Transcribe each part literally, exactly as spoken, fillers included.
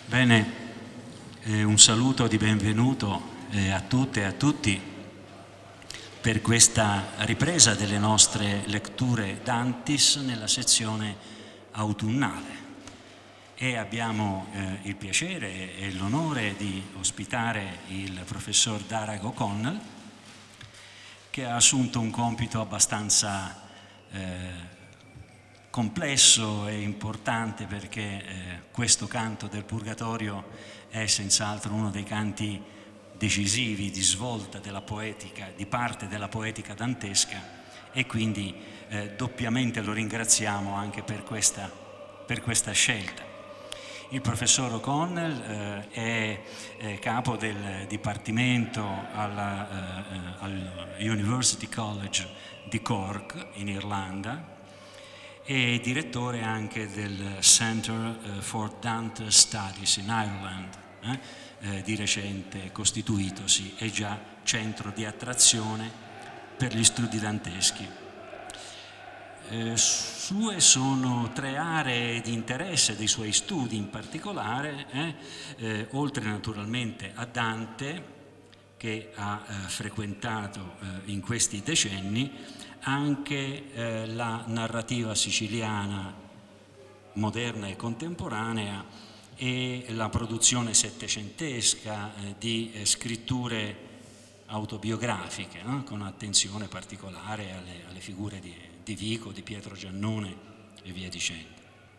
Bene, eh, un saluto di benvenuto eh, a tutte e a tutti per questa ripresa delle nostre letture Dantis nella sezione autunnale. E abbiamo eh, il piacere e l'onore di ospitare il professor Darragh O'Connell, che ha assunto un compito abbastanza eh, complesso e importante, perché eh, questo canto del Purgatorio è senz'altro uno dei canti decisivi di svolta della poetica, di parte della poetica dantesca, e quindi eh, doppiamente lo ringraziamo anche per questa, per questa scelta. Il professor O'Connell eh, è eh, capo del dipartimento alla, eh, al University College di Cork in Irlanda e direttore anche del Center for Dante Studies in Ireland, eh, eh, di recente costituitosi e già centro di attrazione per gli studi danteschi. Eh, sue sono tre aree di interesse dei suoi studi in particolare, eh, eh, oltre naturalmente a Dante, che ha eh, frequentato eh, in questi decenni, anche eh, la narrativa siciliana moderna e contemporanea e la produzione settecentesca eh, di eh, scritture autobiografiche, eh, con attenzione particolare alle, alle figure di, di Vico, di Pietro Giannone e via dicendo.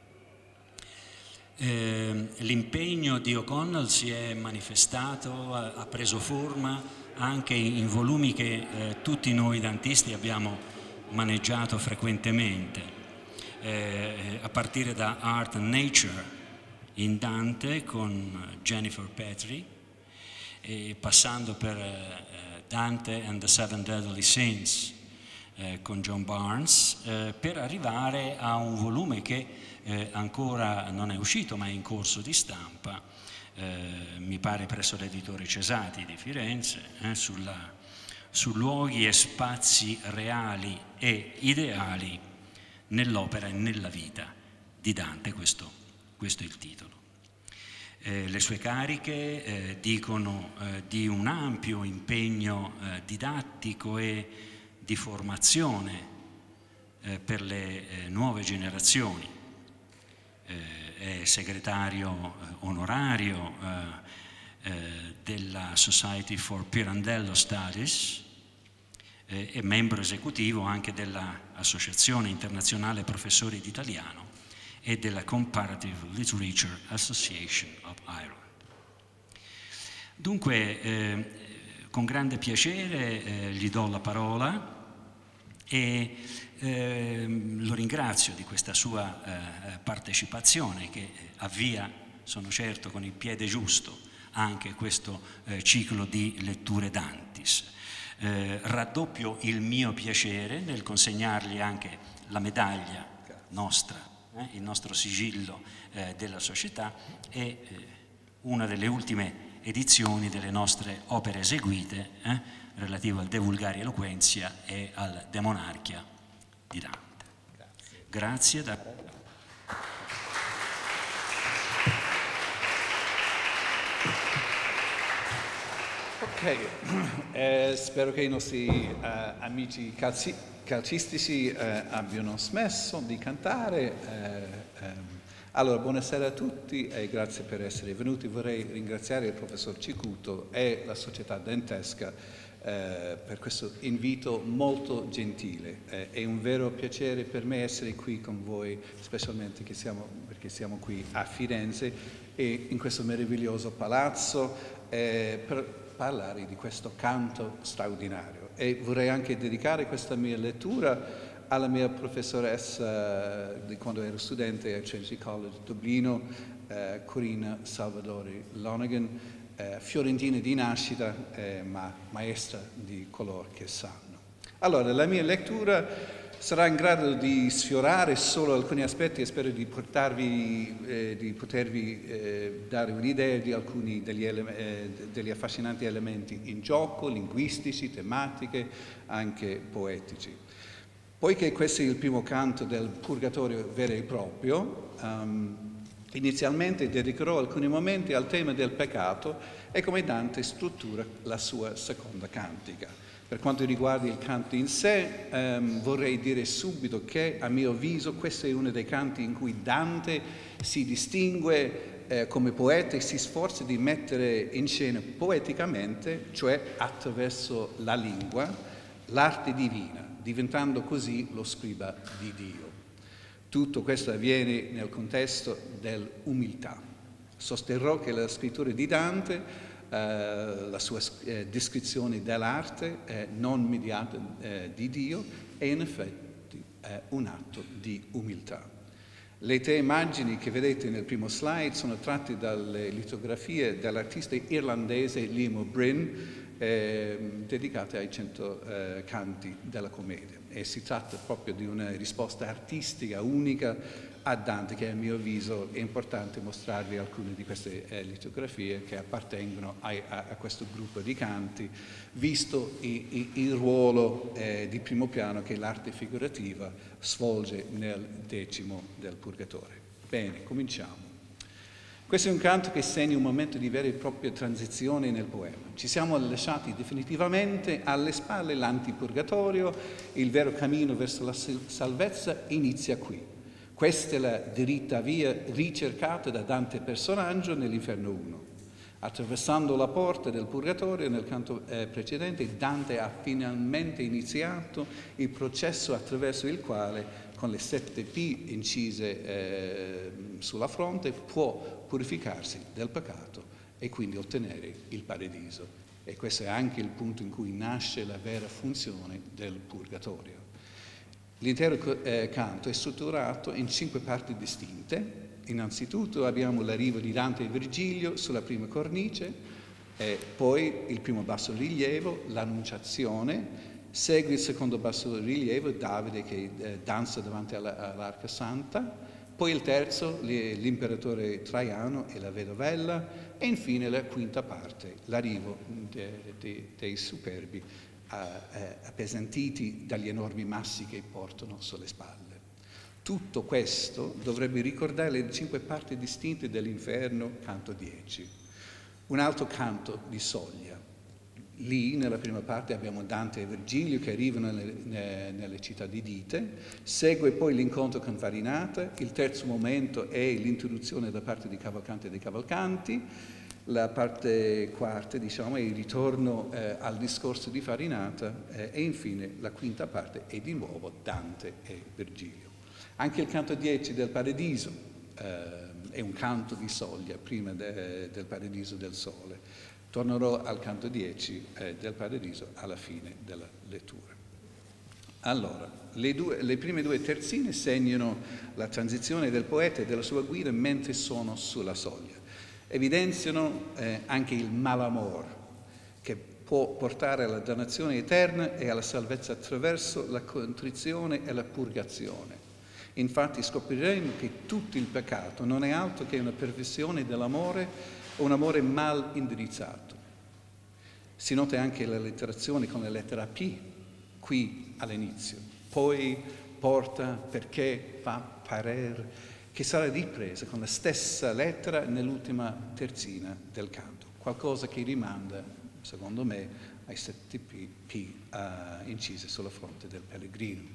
Eh, l'impegno di O'Connell si è manifestato, ha, ha preso forma anche in volumi che eh, tutti noi dantisti abbiamo maneggiato frequentemente, eh, a partire da Art and Nature in Dante con Jennifer Petrie, e passando per eh, Dante and the Seven Deadly Sins eh, con John Barnes, eh, per arrivare a un volume che eh, ancora non è uscito ma è in corso di stampa, eh, mi pare presso l'editore Cesati di Firenze, eh, sulla, su luoghi e spazi reali e ideali nell'opera e nella vita di Dante. Questo, questo è il titolo. Eh, le sue cariche eh, dicono eh, di un ampio impegno eh, didattico e di formazione eh, per le eh, nuove generazioni. Eh, è segretario eh, onorario eh, eh, della Society for Pirandello Studies eh, e membro esecutivo anche dell'Associazione Internazionale Professori d'Italiano e della Comparative Literature Association of Ireland. Dunque, eh, con grande piacere eh, gli do la parola e eh, lo ringrazio di questa sua eh, partecipazione, che avvia, sono certo, con il piede giusto anche questo eh, ciclo di letture Dantis. Eh, raddoppio il mio piacere nel consegnargli anche la medaglia nostra, Eh, il nostro sigillo eh, della società, e eh, una delle ultime edizioni delle nostre opere eseguite eh, relative al De Vulgari Eloquentia e al De Monarchia di Dante. Grazie. Grazie da... Ok, eh, spero che i nostri eh, amici calci calcistici eh, abbiano smesso di cantare. Eh, ehm. Allora, buonasera a tutti e grazie per essere venuti. Vorrei ringraziare il professor Cicuto e la società dantesca eh, per questo invito molto gentile. Eh, è un vero piacere per me essere qui con voi, specialmente che siamo, perché siamo qui a Firenze e in questo meraviglioso palazzo eh, per parlare di questo canto straordinario. E vorrei anche dedicare questa mia lettura alla mia professoressa di quando ero studente a Trinity College Dublino, eh, Corina Salvadori Lonergan, eh, fiorentina di nascita, eh, ma maestra di coloro che sanno. Allora, la mia lettura sarà in grado di sfiorare solo alcuni aspetti e spero di portarvi, eh, di potervi eh, dare un'idea di alcuni degli, eh, degli affascinanti elementi in gioco, linguistici, tematiche, anche poetici. Poiché questo è il primo canto del Purgatorio vero e proprio, um, Inizialmente dedicherò alcuni momenti al tema del peccato e come Dante struttura la sua seconda cantica. Per quanto riguarda il canto in sé, ehm, vorrei dire subito che, a mio avviso, questo è uno dei canti in cui Dante si distingue eh, come poeta e si sforza di mettere in scena poeticamente, cioè attraverso la lingua, l'arte divina, diventando così lo scriba di Dio. Tutto questo avviene nel contesto dell'umiltà. Sosterrò che la scrittura di Dante, eh, la sua eh, descrizione dell'arte eh, non mediata eh, di Dio, è in effetti eh, un atto di umiltà. Le tre immagini che vedete nel primo slide sono tratte dalle litografie dell'artista irlandese Liam O'Brien, eh, dedicate ai cento eh, canti della commedia. E si tratta proprio di una risposta artistica unica a Dante, che a mio avviso è importante mostrarvi alcune di queste eh, litografie che appartengono a, a, a questo gruppo di canti, visto i, i, il ruolo eh, di primo piano che l'arte figurativa svolge nel decimo del Purgatorio. Bene, cominciamo. Questo è un canto che segna un momento di vera e propria transizione nel poema. Ci siamo lasciati definitivamente alle spalle l'antipurgatorio, il vero cammino verso la salvezza inizia qui. Questa è la diritta via ricercata da Dante personaggio nell'Inferno uno. Attraversando la porta del Purgatorio, nel canto eh, precedente, Dante ha finalmente iniziato il processo attraverso il quale, con le sette P incise eh, sulla fronte, può purificarsi del peccato e quindi ottenere il paradiso. E questo è anche il punto in cui nasce la vera funzione del Purgatorio. L'intero eh, canto è strutturato in cinque parti distinte. Innanzitutto abbiamo l'arrivo di Dante e Virgilio sulla prima cornice, e poi il primo basso rilievo, l'Annunciazione, segue il secondo basso rilievo, Davide che eh, danza davanti alla, all'Arca Santa, poi il terzo, l'imperatore Traiano e la vedovella, e infine la quinta parte, l'arrivo de, de, dei superbi eh, appesantiti dagli enormi massi che portano sulle spalle. Tutto questo dovrebbe ricordare le cinque parti distinte dell'Inferno, canto dieci. Un altro canto di soglia. Lì, nella prima parte, abbiamo Dante e Virgilio che arrivano nelle, nelle città di Dite, segue poi l'incontro con Farinata, il terzo momento è l'introduzione da parte di Cavalcante e dei Cavalcanti, la parte quarta, diciamo, è il ritorno eh, al discorso di Farinata eh, e infine la quinta parte è di nuovo Dante e Virgilio. Anche il canto dieci del Paradiso eh, è un canto di soglia prima de, del Paradiso del Sole. Tornerò al canto dieci eh, del Paradiso alla fine della lettura. Allora, le, due, le prime due terzine segnano la transizione del poeta e della sua guida mentre sono sulla soglia. Evidenziano eh, anche il malamor, che può portare alla dannazione eterna e alla salvezza attraverso la contrizione e la purgazione. Infatti scopriremo che tutto il peccato non è altro che una perversione dell'amore, un amore mal indirizzato. Si nota anche la letterazione con la lettera P qui all'inizio, poi porta perché fa parer, che sarà ripresa con la stessa lettera nell'ultima terzina del canto, qualcosa che rimanda, secondo me, ai sette P, P uh, incise sulla fronte del pellegrino.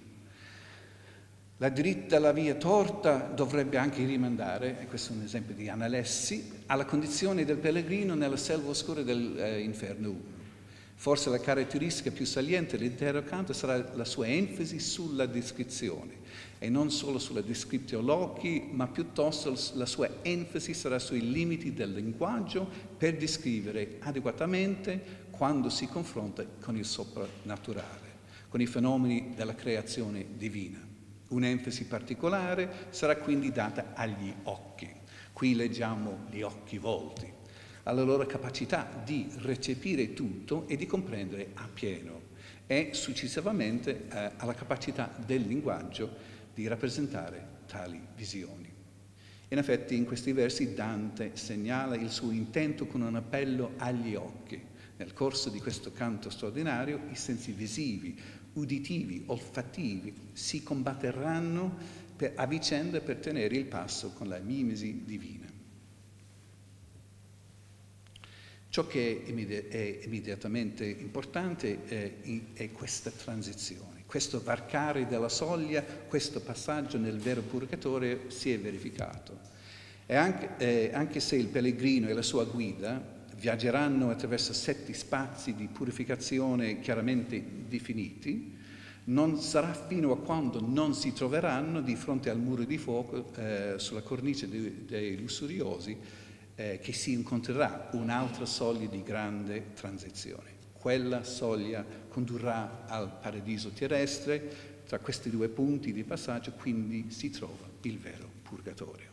La dritta, la via torta dovrebbe anche rimandare, e questo è un esempio di Analessi, alla condizione del pellegrino nella selva oscura dell'Inferno uno. Forse la caratteristica più saliente dell'intero canto sarà la sua enfasi sulla descrizione, e non solo sulla descriptio loci, ma piuttosto la sua enfasi sarà sui limiti del linguaggio per descrivere adeguatamente quando si confronta con il soprannaturale, con i fenomeni della creazione divina. Un'enfasi particolare sarà quindi data agli occhi. Qui leggiamo gli occhi volti, alla loro capacità di recepire tutto e di comprendere appieno, e successivamente eh, alla capacità del linguaggio di rappresentare tali visioni. In effetti in questi versi Dante segnala il suo intento con un appello agli occhi. Nel corso di questo canto straordinario i sensi visivi, uditivi, olfattivi si combatteranno per, a vicenda per tenere il passo con la mimesi divina. Ciò che è, immedi- è immediatamente importante è, è questa transizione, questo varcare della soglia, questo passaggio nel vero purgatorio si è verificato. E anche, eh, anche se il pellegrino e la sua guida viaggeranno attraverso sette spazi di purificazione chiaramente definiti, non sarà fino a quando non si troveranno di fronte al muro di fuoco eh, sulla cornice dei, dei lussuriosi eh, che si incontrerà un'altra soglia di grande transizione. Quella soglia condurrà al paradiso terrestre, tra questi due punti di passaggio quindi si trova il vero purgatorio.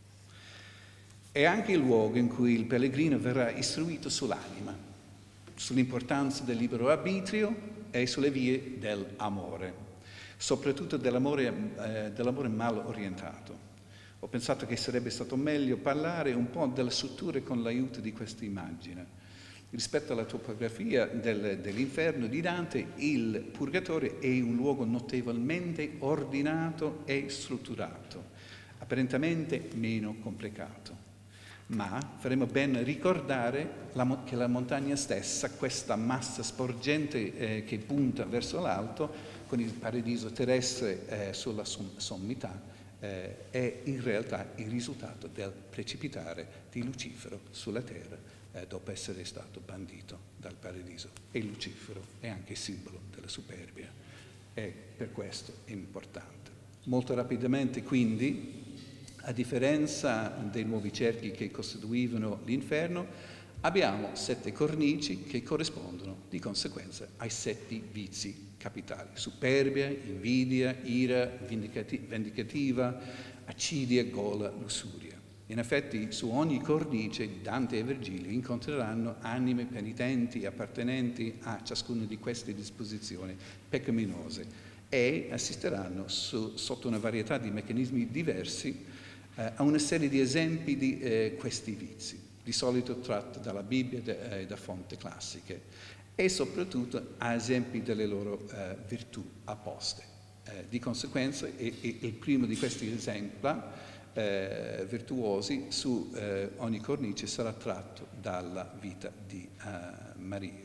È anche il luogo in cui il pellegrino verrà istruito sull'anima, sull'importanza del libero arbitrio e sulle vie dell'amore, soprattutto dell'amore, eh, dell'amore mal orientato. Ho pensato che sarebbe stato meglio parlare un po' della struttura con l'aiuto di questa immagine. Rispetto alla topografia del, dell'inferno di Dante, il purgatorio è un luogo notevolmente ordinato e strutturato, apparentemente meno complicato. Ma faremo bene ricordare la, che la montagna stessa, questa massa sporgente eh, che punta verso l'alto, con il paradiso terrestre eh, sulla som- sommità, eh, è in realtà il risultato del precipitare di Lucifero sulla terra eh, dopo essere stato bandito dal paradiso. E Lucifero è anche simbolo della superbia, e per questo è importante. Molto rapidamente, quindi, a differenza dei nuovi cerchi che costituivano l'inferno, abbiamo sette cornici che corrispondono di conseguenza ai sette vizi capitali: superbia, invidia, ira, vendicati- vendicativa, accidia, gola, lussuria. In effetti, su ogni cornice Dante e Virgilio incontreranno anime penitenti appartenenti a ciascuna di queste disposizioni peccaminose e assisteranno su, sotto una varietà di meccanismi diversi eh, a una serie di esempi di eh, questi vizi, di solito tratti dalla Bibbia e eh, da fonti classiche, e soprattutto a esempi delle loro eh, virtù apposte. Eh, di conseguenza, e, e, il primo di questi esempi eh, virtuosi su eh, ogni cornice sarà tratto dalla vita di eh, Maria.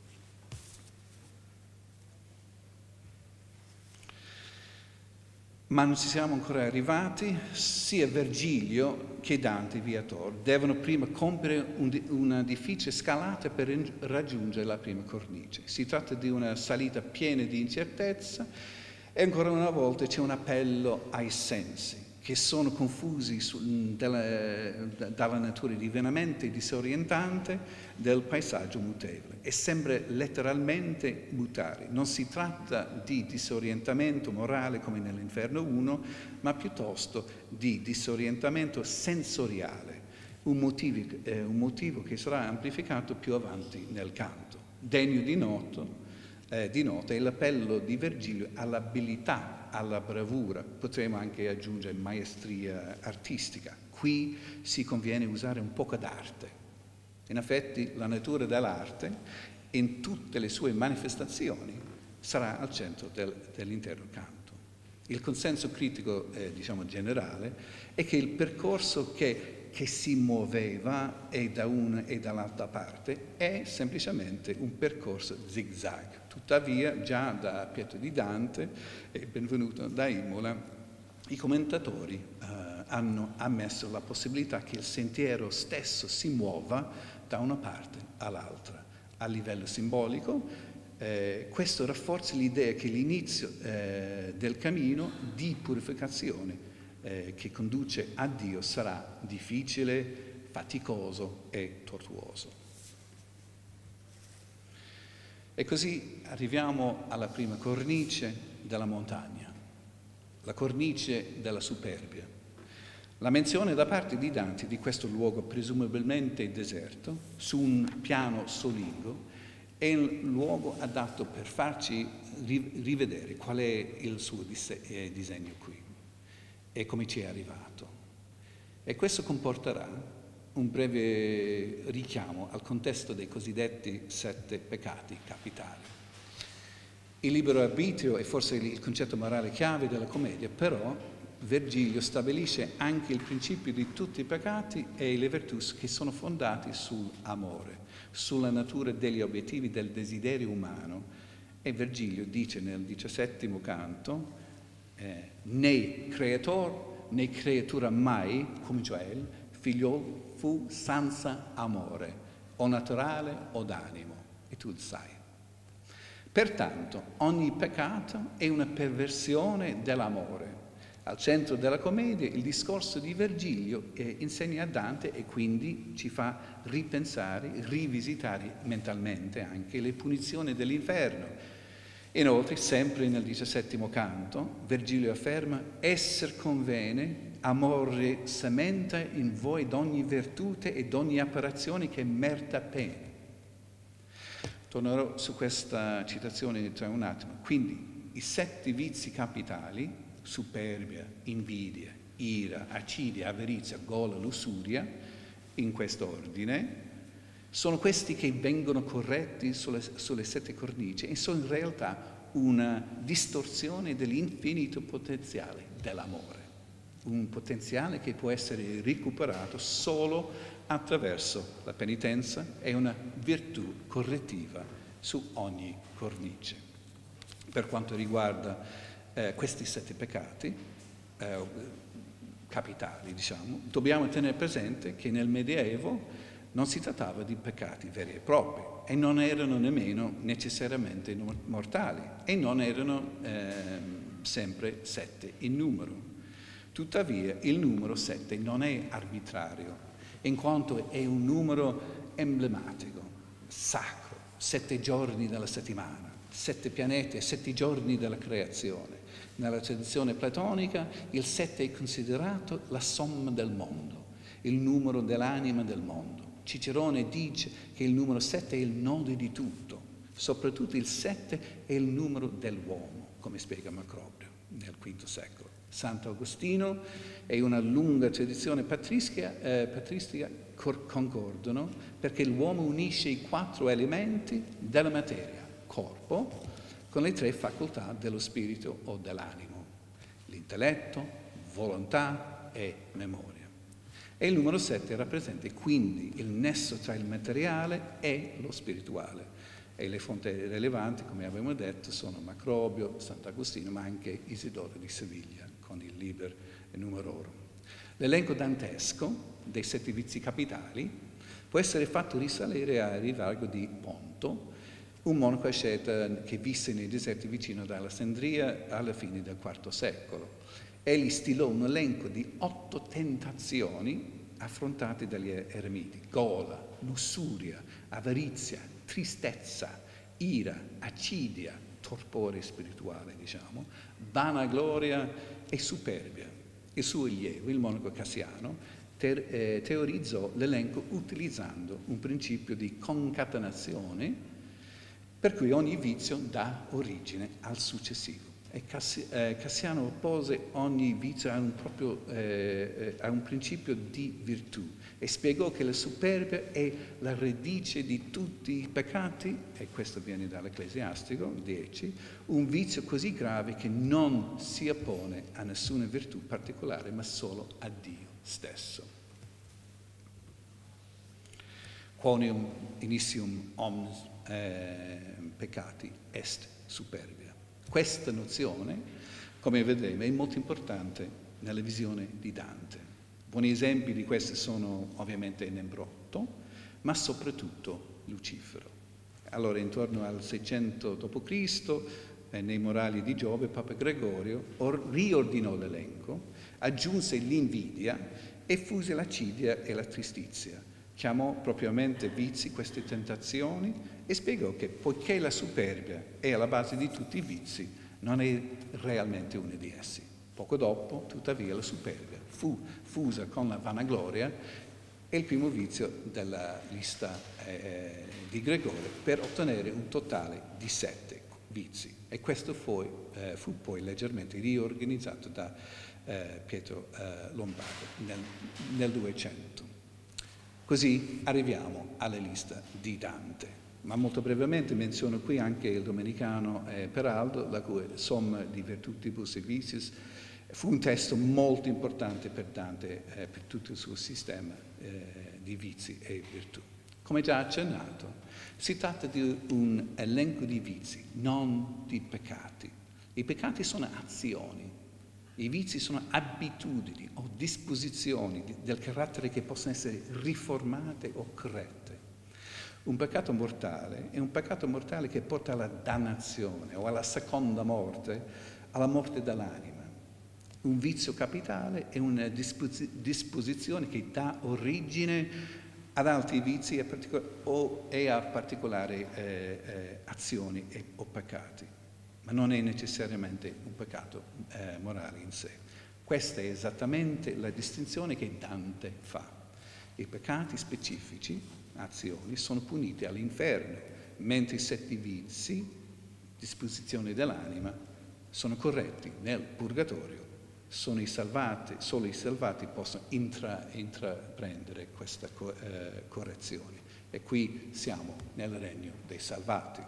Ma non ci siamo ancora arrivati. Sia Virgilio che Dante Viator devono prima compiere un, una difficile scalata per raggiungere la prima cornice. Si tratta di una salita piena di incertezza e ancora una volta c'è un appello ai sensi, che sono confusi su, dalla, dalla natura divinamente disorientante del paesaggio mutevole, e sembra letteralmente mutare. Non si tratta di disorientamento morale come nell'Inferno uno, ma piuttosto di disorientamento sensoriale, un motivo, eh, un motivo che sarà amplificato più avanti nel canto. Degno di noto, eh, di nota è l'appello di Virgilio all'abilità, alla bravura, potremmo anche aggiungere maestria artistica. Qui si conviene usare un poco d'arte. In effetti la natura dell'arte, in tutte le sue manifestazioni, sarà al centro del, dell'intero canto. Il consenso critico, eh, diciamo generale, è che il percorso che, che si muoveva e da una e dall'altra parte è semplicemente un percorso zigzag. Tuttavia, già da Pietro di Dante e Benvenuto da Imola, i commentatori eh, hanno ammesso la possibilità che il sentiero stesso si muova da una parte all'altra. A livello simbolico, eh, questo rafforza l'idea che l'inizio eh, del cammino di purificazione eh, che conduce a Dio sarà difficile, faticoso e tortuoso. E così arriviamo alla prima cornice della montagna, la cornice della superbia. La menzione da parte di Dante di questo luogo presumibilmente deserto, su un piano solingo, è un luogo adatto per farci rivedere qual è il suo disegno qui e come ci è arrivato. E questo comporterà un breve richiamo al contesto dei cosiddetti sette peccati capitali. Il libero arbitrio è forse il concetto morale chiave della commedia, però Virgilio stabilisce anche il principio di tutti i peccati e le virtù che sono fondati sull'amore, sulla natura degli obiettivi del desiderio umano. E Virgilio dice nel diciassettimo canto, eh, né creator né creatura mai, come Gioel, figliol fu senza amore, o naturale o d'animo, e tu lo sai. Pertanto ogni peccato è una perversione dell'amore. Al centro della commedia il discorso di Virgilio eh, insegna a Dante e quindi ci fa ripensare, rivisitare mentalmente anche le punizioni dell'inferno. Inoltre, sempre nel diciassettimo canto, Virgilio afferma: «Esser convene, amore sementa in voi d'ogni virtute e d'ogni apparazione che merita pena». Tornerò su questa citazione tra un attimo. Quindi i sette vizi capitali, superbia, invidia, ira, acidia, avarizia, gola, lussuria, in quest'ordine, sono questi che vengono corretti sulle, sulle sette cornici e sono in realtà una distorsione dell'infinito potenziale dell'amore, un potenziale che può essere recuperato solo attraverso la penitenza e una virtù correttiva su ogni cornice. Per quanto riguarda eh, questi sette peccati eh, capitali, diciamo, dobbiamo tenere presente che nel Medioevo non si trattava di peccati veri e propri e non erano nemmeno necessariamente mortali e non erano eh, sempre sette in numero. Tuttavia il numero sette non è arbitrario, in quanto è un numero emblematico, sacro, sette giorni della settimana, sette pianeti e sette giorni della creazione. Nella tradizione platonica il sette è considerato la somma del mondo, il numero dell'anima del mondo. Cicerone dice che il numero sette è il nodo di tutto, soprattutto il sette è il numero dell'uomo, come spiega Macrobio nel quinto secolo. Sant'Agostino e una lunga tradizione patristica, eh, patristica concordano perché l'uomo unisce i quattro elementi della materia, corpo, con le tre facoltà dello spirito o dell'animo, l'intelletto, volontà e memoria. E il numero sette rappresenta quindi il nesso tra il materiale e lo spirituale. E le fonti rilevanti, come abbiamo detto, sono Macrobio, Sant'Agostino, ma anche Isidoro di Seviglia, con il Liber Numerorum. L'elenco dantesco dei sette vizi capitali può essere fatto risalire a Rivargo di Ponto, un monaco asceta che visse nei deserti vicino ad Alessandria alla fine del quarto secolo. Egli stilò un elenco di otto tentazioni affrontate dagli eremiti: gola, lussuria, avarizia, tristezza, ira, acidia, torpore spirituale, diciamo, vanagloria e superbia. Il suo allievo, il monaco Cassiano, te- eh, teorizzò l'elenco utilizzando un principio di concatenazione per cui ogni vizio dà origine al successivo. E Cassi- eh, Cassiano oppose ogni vizio a un, proprio, eh, a un principio di virtù e spiegò che la superbia è la radice di tutti i peccati, e questo viene dall'Ecclesiastico dieci, un vizio così grave che non si oppone a nessuna virtù particolare, ma solo a Dio stesso. Quoniam inizium omnes eh, peccati est superbia. Questa nozione, come vedremo, è molto importante nella visione di Dante. Buoni esempi di queste sono ovviamente Nembrotto, ma soprattutto Lucifero. Allora, intorno al seicento dopo Cristo, eh, nei Morali di Giobbe, Papa Gregorio or- riordinò l'elenco, aggiunse l'invidia e fuse l'acidia e la tristizia. Chiamò propriamente vizi queste tentazioni e spiegò che poiché la superbia è alla base di tutti i vizi, non è realmente uno di essi. Poco dopo, tuttavia, la superbia fu fusa con la vanagloria e il primo vizio della lista eh, di Gregorio per ottenere un totale di sette vizi. E questo fu, eh, fu poi leggermente riorganizzato da eh, Pietro eh, Lombardo nel, nel duecento. Così arriviamo alla lista di Dante, ma molto brevemente menziono qui anche il domenicano eh, Peraldo, la cui Somma di Virtutibus et Viciis Fu un testo molto importante per Dante, eh, per tutto il suo sistema eh, di vizi e virtù. Come già accennato, si tratta di un elenco di vizi, non di peccati. I peccati sono azioni, i vizi sono abitudini o disposizioni del carattere che possono essere riformate o corrette. Un peccato mortale è un peccato mortale che porta alla dannazione o alla seconda morte, alla morte dell'anima. Un vizio capitale è una disposizione che dà origine ad altri vizi e, o, e a particolari eh, eh, azioni e, o peccati, ma non è necessariamente un peccato eh, morale in sé. Questa è esattamente la distinzione che Dante fa. I peccati specifici, azioni, sono puniti all'inferno, mentre i sette vizi, disposizioni dell'anima, sono corretti nel purgatorio. Sono i salvati, solo i salvati possono intra, intraprendere questa co, eh, correzione. E qui siamo nel regno dei salvati.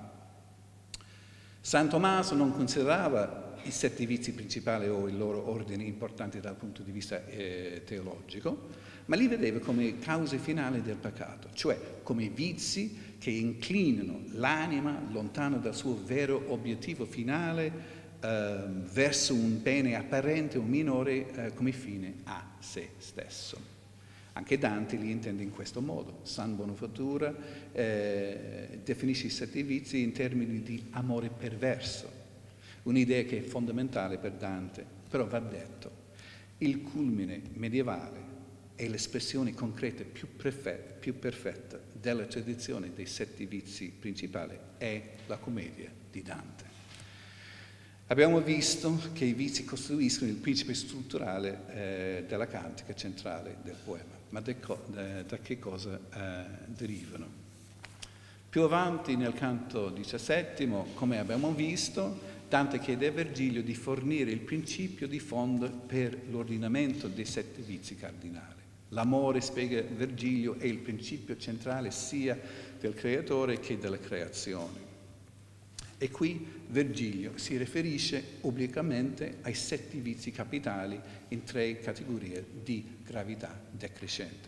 San Tommaso non considerava i sette vizi principali o il loro ordine importanti dal punto di vista eh, teologico, ma li vedeva come cause finali del peccato, cioè come vizi che inclinano l'anima lontano dal suo vero obiettivo finale, Uh, verso un bene apparente o minore uh, come fine a se stesso. Anche Dante li intende in questo modo. San Bonaventura eh, definisce i sette vizi in termini di amore perverso, un'idea che è fondamentale per Dante, però va detto. Il culmine medievale è l'espressione concreta più, perfetta, più perfetta della tradizione dei sette vizi principali, è la commedia di Dante. Abbiamo visto che i vizi costruiscono il principe strutturale eh, della cantica centrale del poema, ma de co- de, da che cosa eh, derivano? Più avanti nel canto diciassettimo, come abbiamo visto, Dante chiede a Virgilio di fornire il principio di fondo per l'ordinamento dei sette vizi cardinali. L'amore, spiega Virgilio, è il principio centrale sia del creatore che della creazione. E qui Virgilio si riferisce obliquamente ai sette vizi capitali in tre categorie di gravità decrescente.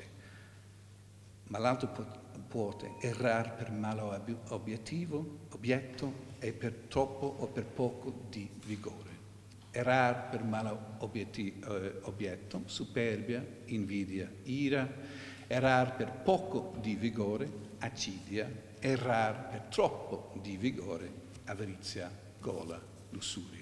Ma l'altro può errare per malo obiettivo, obietto e per troppo o per poco di vigore. Errare per malo obietto, superbia, invidia, ira. Errare per poco di vigore, acidia. Errare per troppo di vigore, avarizia, gola, lussuria.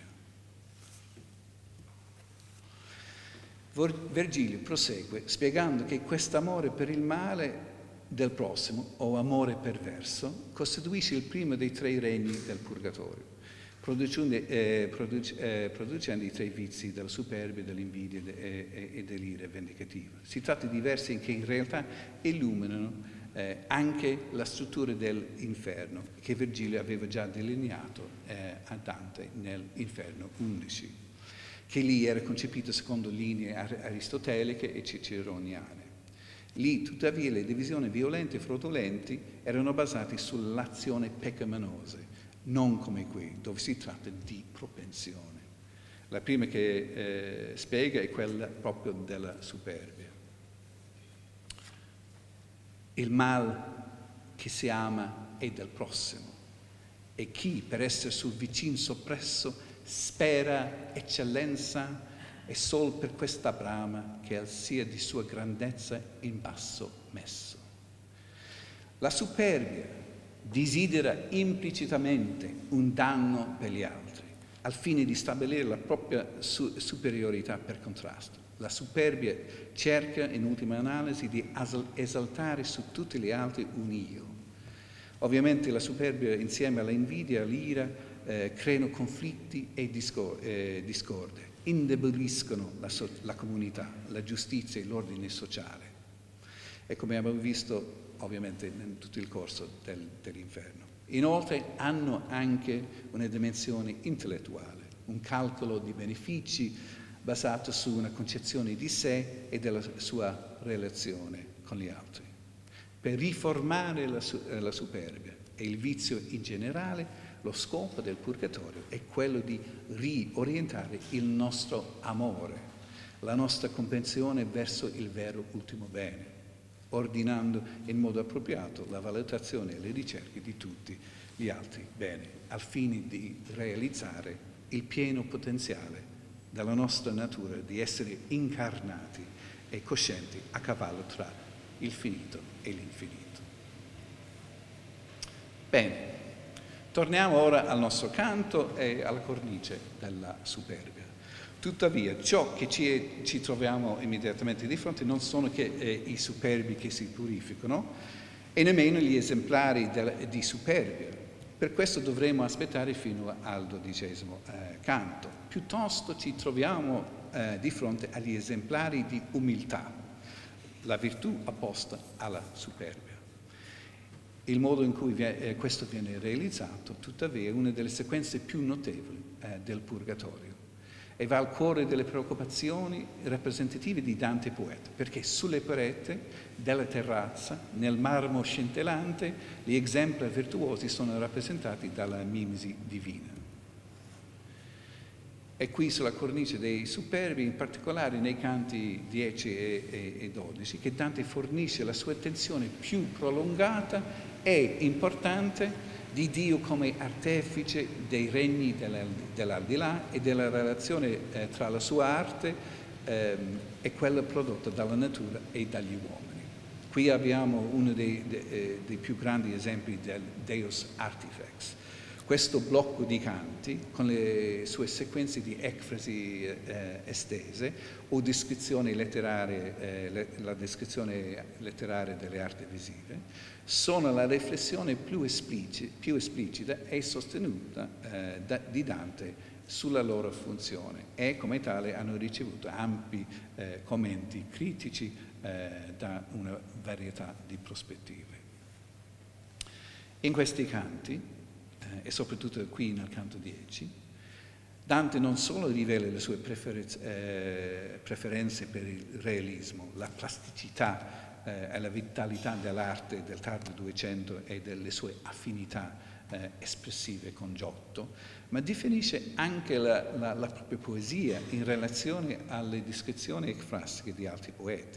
Virgilio prosegue spiegando che quest'amore per il male del prossimo, o amore perverso, costituisce il primo dei tre regni del purgatorio, producendo, eh, produce, eh, producendo i tre vizi della superbia, dell'invidia e, e, e dell'ira vendicativa. Si tratta di versi che in realtà illuminano Eh, anche la struttura dell'inferno che Virgilio aveva già delineato eh, a Dante nell'Inferno undici, che lì era concepito secondo linee aristoteliche e ciceroniane. Lì, tuttavia, le divisioni violente e fraudolenti erano basate sull'azione peccaminosa, non come qui, dove si tratta di propensione. La prima che eh, spiega è quella proprio della superbia. Il mal che si ama è del prossimo e chi per essere sul vicino soppresso spera eccellenza e sol per questa brama che al sia di sua grandezza in basso messo. La superbia desidera implicitamente un danno per gli altri al fine di stabilire la propria su- superiorità per contrasto. La superbia cerca, in ultima analisi, di esaltare su tutti gli altri un io. Ovviamente la superbia, insieme all'invidia e all'ira, eh, creano conflitti e discor- eh, discorde, indeboliscono la, so- la comunità, la giustizia e l'ordine sociale. E come abbiamo visto, ovviamente, in tutto il corso del, dell'inferno. Inoltre hanno anche una dimensione intellettuale, un calcolo di benefici basato su una concezione di sé e della sua relazione con gli altri. Per riformare la, la superbia e il vizio in generale, Lo scopo del purgatorio è quello di riorientare il nostro amore, la nostra comprensione verso il vero ultimo bene, ordinando in modo appropriato la valutazione e le ricerche di tutti gli altri beni, al fine di realizzare il pieno potenziale della nostra natura di essere incarnati e coscienti a cavallo tra il finito e l'infinito. Bene. Torniamo ora al nostro canto e alla cornice della superbia. Tuttavia, ciò che ci, è, ci troviamo immediatamente di fronte non sono che eh, i superbi che si purificano e nemmeno gli esemplari del, di superbia. Per questo dovremo aspettare fino al dodicesimo eh, canto. Piuttosto ci troviamo eh, di fronte agli esemplari di umiltà, la virtù opposta alla superbia. Il modo in cui eh, questo viene realizzato, tuttavia, è una delle sequenze più notevoli eh, del Purgatorio e va al cuore delle preoccupazioni rappresentative di Dante poeta, perché sulle pareti della terrazza, nel marmo scintillante, gli esemplari virtuosi sono rappresentati dalla mimesi divina. E qui sulla cornice dei superbi, in particolare nei canti dieci e dodici, che Dante fornisce la sua attenzione più prolungata e importante di Dio come artefice dei regni dell'aldilà e della relazione eh, tra la sua arte eh, e quella prodotta dalla natura e dagli uomini. Qui abbiamo uno dei, dei, dei più grandi esempi del Deus Artifex. Questo blocco di canti, con le sue sequenze di ecfrasi eh, estese o descrizioni letterarie, eh, le, la descrizione letteraria delle arti visive, sono la riflessione più esplicita, più esplicita e sostenuta eh, da, di Dante sulla loro funzione e come tale hanno ricevuto ampi eh, commenti critici eh, da una varietà di prospettive. In questi canti, e soprattutto qui nel canto dieci, Dante non solo rivela le sue preferenze, eh, preferenze per il realismo, la plasticità eh, e la vitalità dell'arte del tardo Duecento e delle sue affinità eh, espressive con Giotto, ma definisce anche la, la, la propria poesia in relazione alle descrizioni ecfrastiche di altri poeti.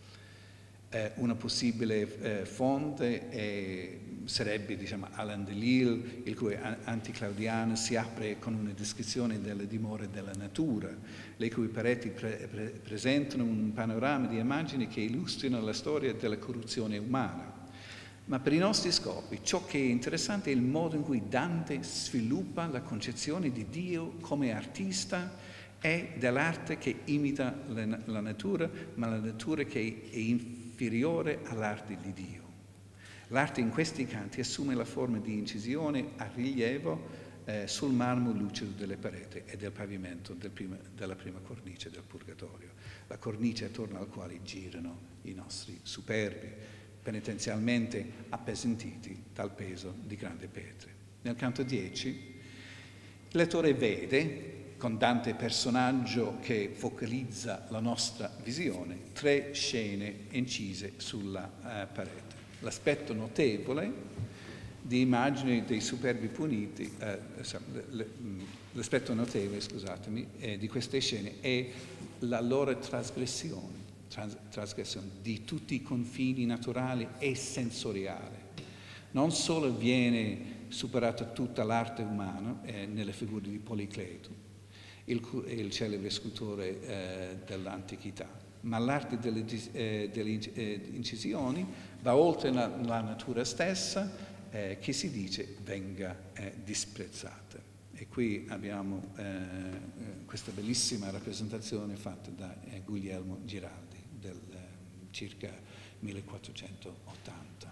Eh, una possibile eh, fonte è, sarebbe, diciamo, Alain de Lille, il cui Anticlaudiano si apre con una descrizione delle dimore della natura, le cui pareti pre pre presentano un panorama di immagini che illustrano la storia della corruzione umana. Ma per i nostri scopi ciò che è interessante è il modo in cui Dante sviluppa la concezione di Dio come artista e dell'arte che imita la, la natura, ma la natura che è inferiore all'arte di Dio. L'arte in questi canti assume la forma di incisione a rilievo eh, sul marmo lucido delle pareti e del pavimento del prima, della prima cornice del Purgatorio, la cornice attorno al quale girano i nostri superbi, penitenzialmente appesantiti dal peso di grandi pietre. Nel canto dieci il lettore vede, con Dante personaggio che focalizza la nostra visione, tre scene incise sulla uh, parete. L'aspetto notevole di immagini dei superbi puniti, eh, l'aspetto notevole, scusatemi, eh, di queste scene è la loro trasgressione, trans trasgressione di tutti i confini naturali e sensoriali. Non solo viene superata tutta l'arte umana eh, nelle figure di Policleto, il, il celebre scultore eh, dell'antichità, ma l'arte delle, eh, delle incisioni va oltre la, la natura stessa eh, che si dice venga eh, disprezzata. E qui abbiamo eh, questa bellissima rappresentazione fatta da eh, Guglielmo Giraldi del eh, circa millequattrocentottanta.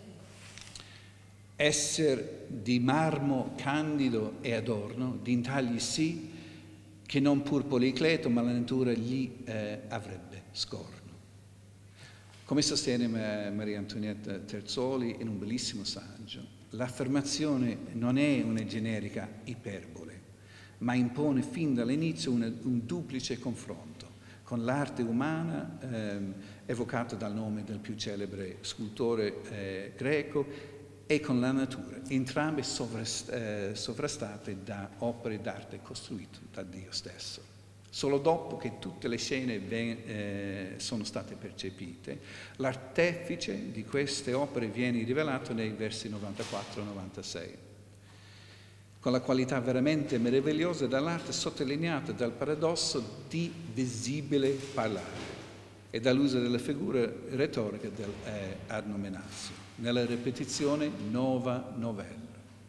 Esser di marmo candido e adorno, d'intagli sì, che non pur Policleto, ma la natura gli eh, avrebbe scorno. Come sostiene Maria Antonietta Terzoli in un bellissimo saggio, l'affermazione non è una generica iperbole, ma impone fin dall'inizio un, un duplice confronto con l'arte umana eh, evocata dal nome del più celebre scultore eh, greco e con la natura, entrambe sovrast- eh, sovrastate da opere d'arte costruite da Dio stesso. Solo dopo che tutte le scene ven- eh, sono state percepite, l'artefice di queste opere viene rivelato nei versi novantaquattro novantasei, con la qualità veramente meravigliosa dell'arte sottolineata dal paradosso di visibile parlare e dall'uso della figura retorica del eh, adnominazio, nella ripetizione nova novella.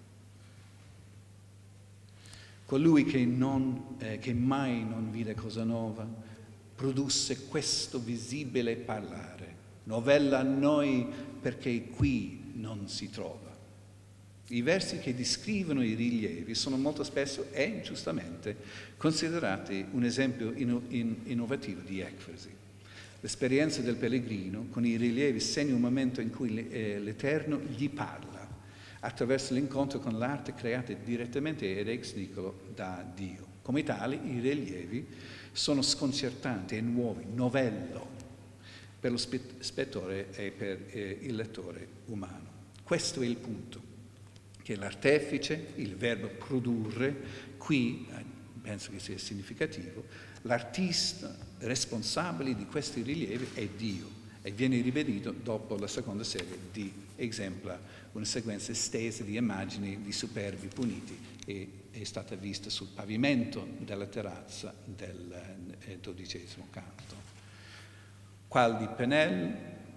Colui che, non, eh, che mai non vide cosa nuova, produsse questo visibile parlare, novella a noi perché qui non si trova. I versi che descrivono i rilievi sono molto spesso e giustamente considerati un esempio inno- in- innovativo di ecfrasi. L'esperienza del pellegrino con i rilievi segna un momento in cui l'Eterno gli parla attraverso l'incontro con l'arte creata direttamente ed ex nihilo da Dio. Come tali, i rilievi sono sconcertanti e nuovi, novello, per lo spettore e per eh, il lettore umano. Questo è il punto, che l'artefice, il verbo produrre, qui eh, penso che sia significativo, l'artista responsabile di questi rilievi è Dio e viene ribadito dopo la seconda serie di Exempla, una sequenza estesa di immagini di superbi puniti e è stata vista sul pavimento della terrazza del eh, dodicesimo canto. Qual di Penel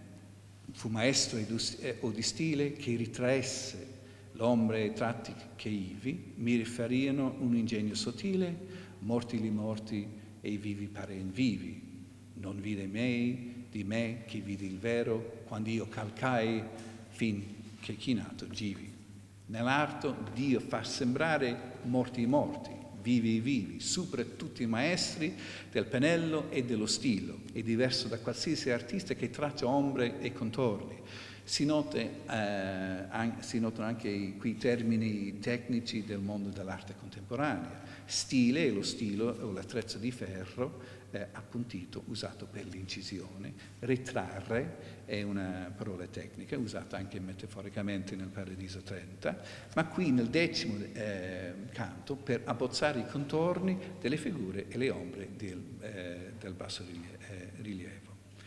fu maestro o di stile che ritraesse l'ombra e i tratti che ivi mi riferirono un ingegno sottile, morti li morti e i vivi paren vivi. Non vide me, di me che vidi il vero, quando io calcai fin che chinato givi. Nell'arte Dio fa sembrare morti i morti, vivi i vivi, supera tutti i maestri del pennello e dello stilo, è diverso da qualsiasi artista che traccia ombre e contorni. Si, note, eh, an- si notano anche qui i termini tecnici del mondo dell'arte contemporanea. Stile è lo stilo o l'attrezzo di ferro eh, appuntito usato per l'incisione. Ritrarre è una parola tecnica usata anche metaforicamente nel Paradiso trenta, ma qui nel decimo eh, canto per abbozzare i contorni delle figure e le ombre del, eh, del basso rilievo.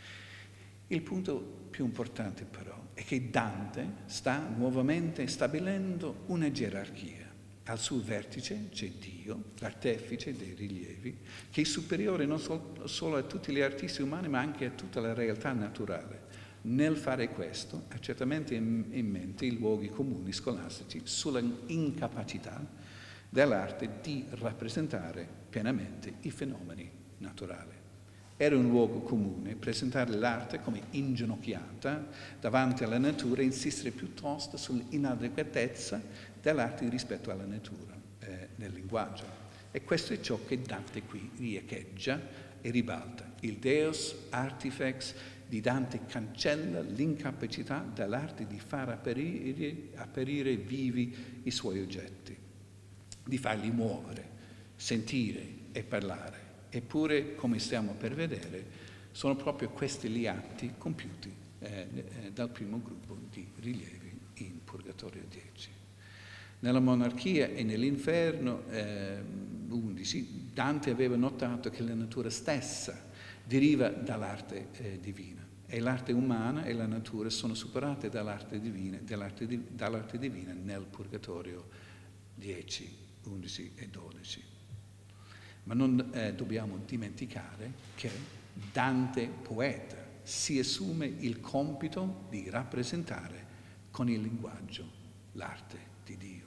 Il punto più importante però è che Dante sta nuovamente stabilendo una gerarchia. Al suo vertice c'è Dio, l'artefice dei rilievi, che è superiore non sol- solo a tutti gli artisti umani ma anche a tutta la realtà naturale. Nel fare questo ha certamente in, in mente i luoghi comuni scolastici sulla incapacità dell'arte di rappresentare pienamente i fenomeni naturali. Era un luogo comune presentare l'arte come inginocchiata davanti alla natura e insistere piuttosto sull'inadeguatezza dell'arte rispetto alla natura eh, nel linguaggio. E questo è ciò che Dante qui riecheggia e ribalta. Il Deus Artifex di Dante cancella l'incapacità dell'arte di far apparire, apparire vivi i suoi oggetti, di farli muovere, sentire e parlare. Eppure, come stiamo per vedere, sono proprio questi gli atti compiuti eh, eh, dal primo gruppo di rilievi in Purgatorio dieci. Nella monarchia e nell'inferno eh, undici, Dante aveva notato che la natura stessa deriva dall'arte eh, divina e l'arte umana e la natura sono superate dall'arte divina, dall'arte, di, dall'arte divina nel Purgatorio dieci, undici e dodici. Ma non eh, dobbiamo dimenticare che Dante, poeta, si assume il compito di rappresentare con il linguaggio l'arte di Dio.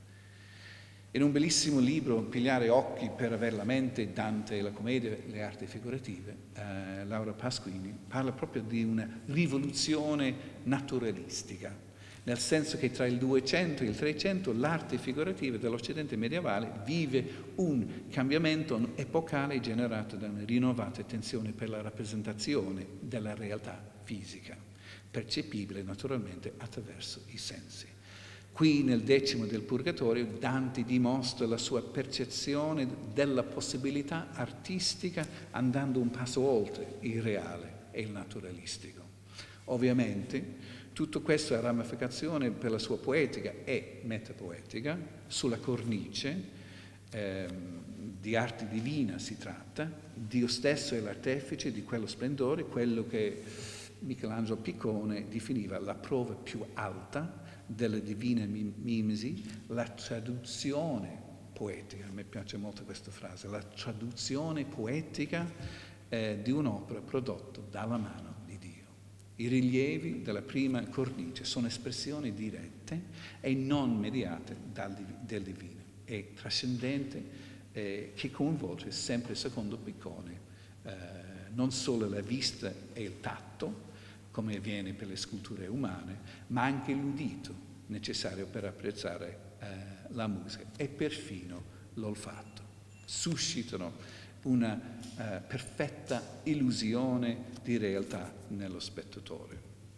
In un bellissimo libro, Pigliare occhi per aver la mente, Dante e la commedia e le arti figurative, eh, Laura Pasquini parla proprio di una rivoluzione naturalistica, nel senso che tra il duecento e il trecento l'arte figurativa dell'Occidente medievale vive un cambiamento epocale generato da una rinnovata attenzione per la rappresentazione della realtà fisica, percepibile naturalmente attraverso i sensi. Qui nel decimo del Purgatorio Dante dimostra la sua percezione della possibilità artistica andando un passo oltre il reale e il naturalistico. Ovviamente Tutto questo è ramificazione per la sua poetica e metapoetica, sulla cornice, ehm, di arte divina si tratta, Dio stesso è l'artefice di quello splendore, quello che Michelangelo Piccone definiva la prova più alta della divina mimesi, la traduzione poetica, a me piace molto questa frase, la traduzione poetica eh, di un'opera prodotta dalla mano di Dio. I rilievi della prima cornice sono espressioni dirette e non mediate dal, del divino, è trascendente, eh, che coinvolge sempre secondo Piccone eh, non solo la vista e il tatto, come avviene per le sculture umane, ma anche l'udito necessario per apprezzare eh, la musica e perfino l'olfatto. Suscitano una eh, perfetta illusione di realtà nello spettatore.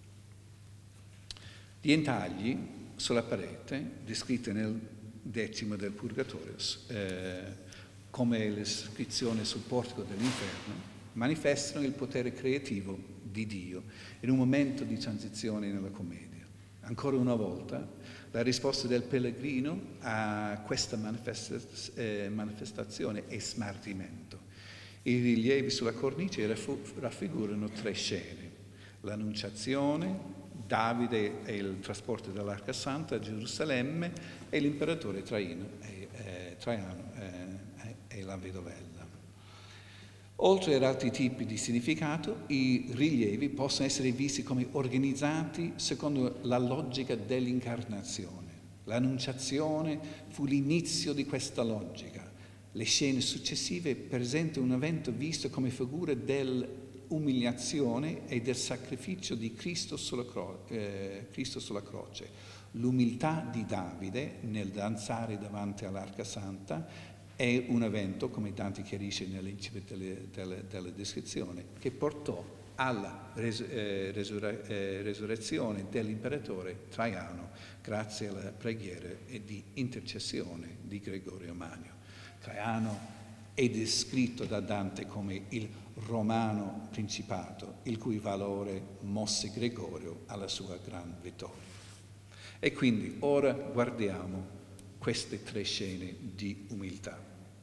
Gli intagli sulla parete, descritti nel decimo del Purgatorio, eh, come l'iscrizione sul portico dell'inferno, manifestano il potere creativo di Dio in un momento di transizione nella commedia. Ancora una volta, la risposta del pellegrino a questa manifest- eh, manifestazione è smarrimento. I rilievi sulla cornice raffigurano tre scene: l'Annunciazione, Davide e il trasporto dell'Arca Santa a Gerusalemme e l'imperatore Traino, eh, eh, Traiano eh, e la vedovella. Oltre ad altri tipi di significato, i rilievi possono essere visti come organizzati secondo la logica dell'incarnazione. L'Annunciazione fu l'inizio di questa logica. Le scene successive presentano un evento visto come figura dell'umiliazione e del sacrificio di Cristo sulla, cro- eh, Cristo sulla croce. L'umiltà di Davide nel danzare davanti all'Arca Santa è un evento, come Dante chiarisce nell'incipit della, della, della descrizione, che portò alla res, eh, resur- eh, resurrezione dell'imperatore Traiano grazie alla preghiera e di intercessione di Gregorio Magno. Traiano è descritto da Dante come il romano principato, il cui valore mosse Gregorio alla sua gran vittoria. E quindi ora guardiamo queste tre scene di umiltà.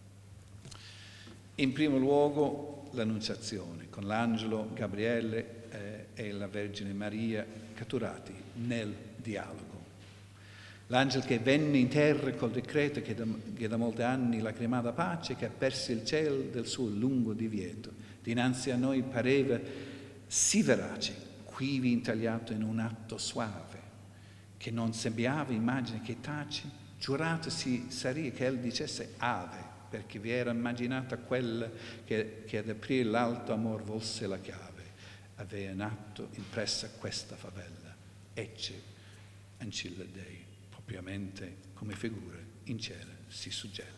In primo luogo l'Annunciazione, con l'angelo Gabriele eh, e la Vergine Maria catturati nel dialogo. L'angelo che venne in terra col decreto che da, che da molti anni lacrimava pace, che ha perso il cielo del suo lungo divieto. Dinanzi a noi pareva sì verace, quivi intagliato in un atto suave, che non sembiava immagine che tace. Giurato si sarebbe che egli dicesse ave, perché vi era immaginata quella che, che ad aprire l'alto amor volse la chiave. Aveva in atto impressa questa favella, ecce ancilla Dei, propriamente come figura in cielo si suggella.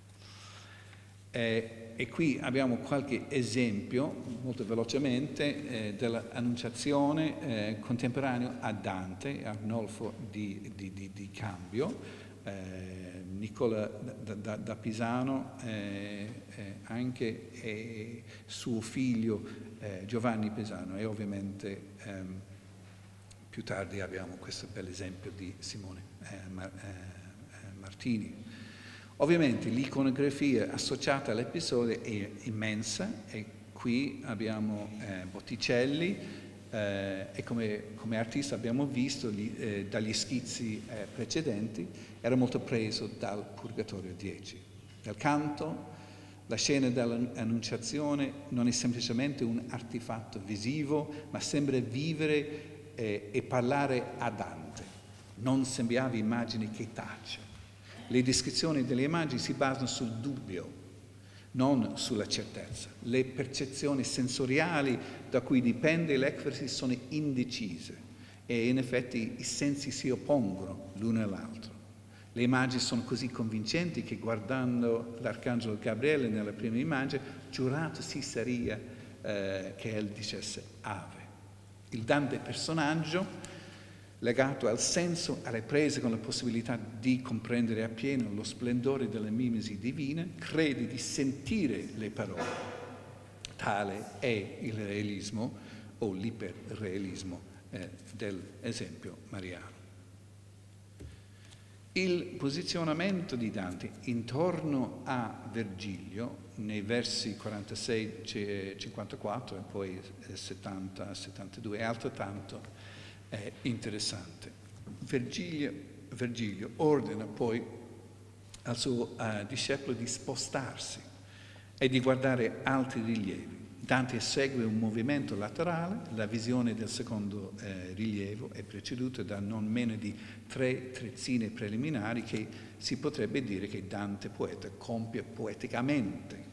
Eh, e qui abbiamo qualche esempio, molto velocemente, eh, dell'Annunciazione eh, contemporaneo a Dante, Arnolfo di, di, di, di Cambio, Eh, Nicola da, da, da Pisano, eh, eh, anche eh, suo figlio eh, Giovanni Pisano, e ovviamente ehm, più tardi abbiamo questo bel esempio di Simone eh, Mar, eh, Martini. Ovviamente l'iconografia associata all'episodio è immensa e qui abbiamo eh, Botticelli. Eh, e come, come artista abbiamo visto gli, eh, dagli schizzi eh, precedenti, era molto preso dal Purgatorio dieci. Nel canto, la scena dell'Annunciazione non è semplicemente un artefatto visivo, ma sembra vivere eh, e parlare a Dante. Non sembrava immagini che tace. Le descrizioni delle immagini si basano sul dubbio, non sulla certezza. Le percezioni sensoriali da cui dipende l'ecfasi sono indecise e in effetti i sensi si oppongono l'uno all'altro. Le immagini sono così convincenti che guardando l'arcangelo Gabriele nella prima immagine, giurato si sarebbe eh, che egli dicesse ave. Il Dante personaggio legato al senso, alle prese con la possibilità di comprendere appieno lo splendore della mimesi divina, crede di sentire le parole. Tale è il realismo o l'iperrealismo eh, dell'esempio mariano. Il posizionamento di Dante intorno a Virgilio nei versi quarantasei cinquantaquattro e poi settanta settantadue è altrettanto eh, interessante. Virgilio, Virgilio ordina poi al suo uh, discepolo di spostarsi e di guardare altri rilievi. Dante segue un movimento laterale, la visione del secondo eh, rilievo è preceduta da non meno di tre trezzine preliminari che si potrebbe dire che Dante poeta compie poeticamente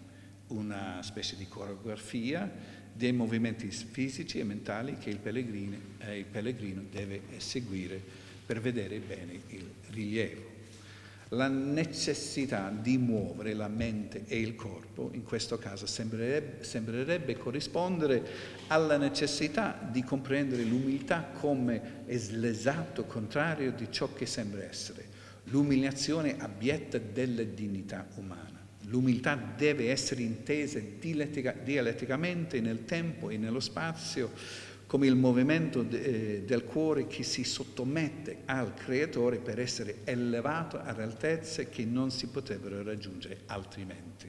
una specie di coreografia dei movimenti fisici e mentali che il pellegrino, eh, il pellegrino deve seguire per vedere bene il rilievo. La necessità di muovere la mente e il corpo, in questo caso, sembrerebbe, sembrerebbe corrispondere alla necessità di comprendere l'umiltà come l'esatto contrario di ciò che sembra essere, l'umiliazione abietta della dignità umana. L'umiltà deve essere intesa dialettica, dialetticamente nel tempo e nello spazio, come il movimento de, del cuore che si sottomette al Creatore per essere elevato ad altezze che non si potrebbero raggiungere altrimenti.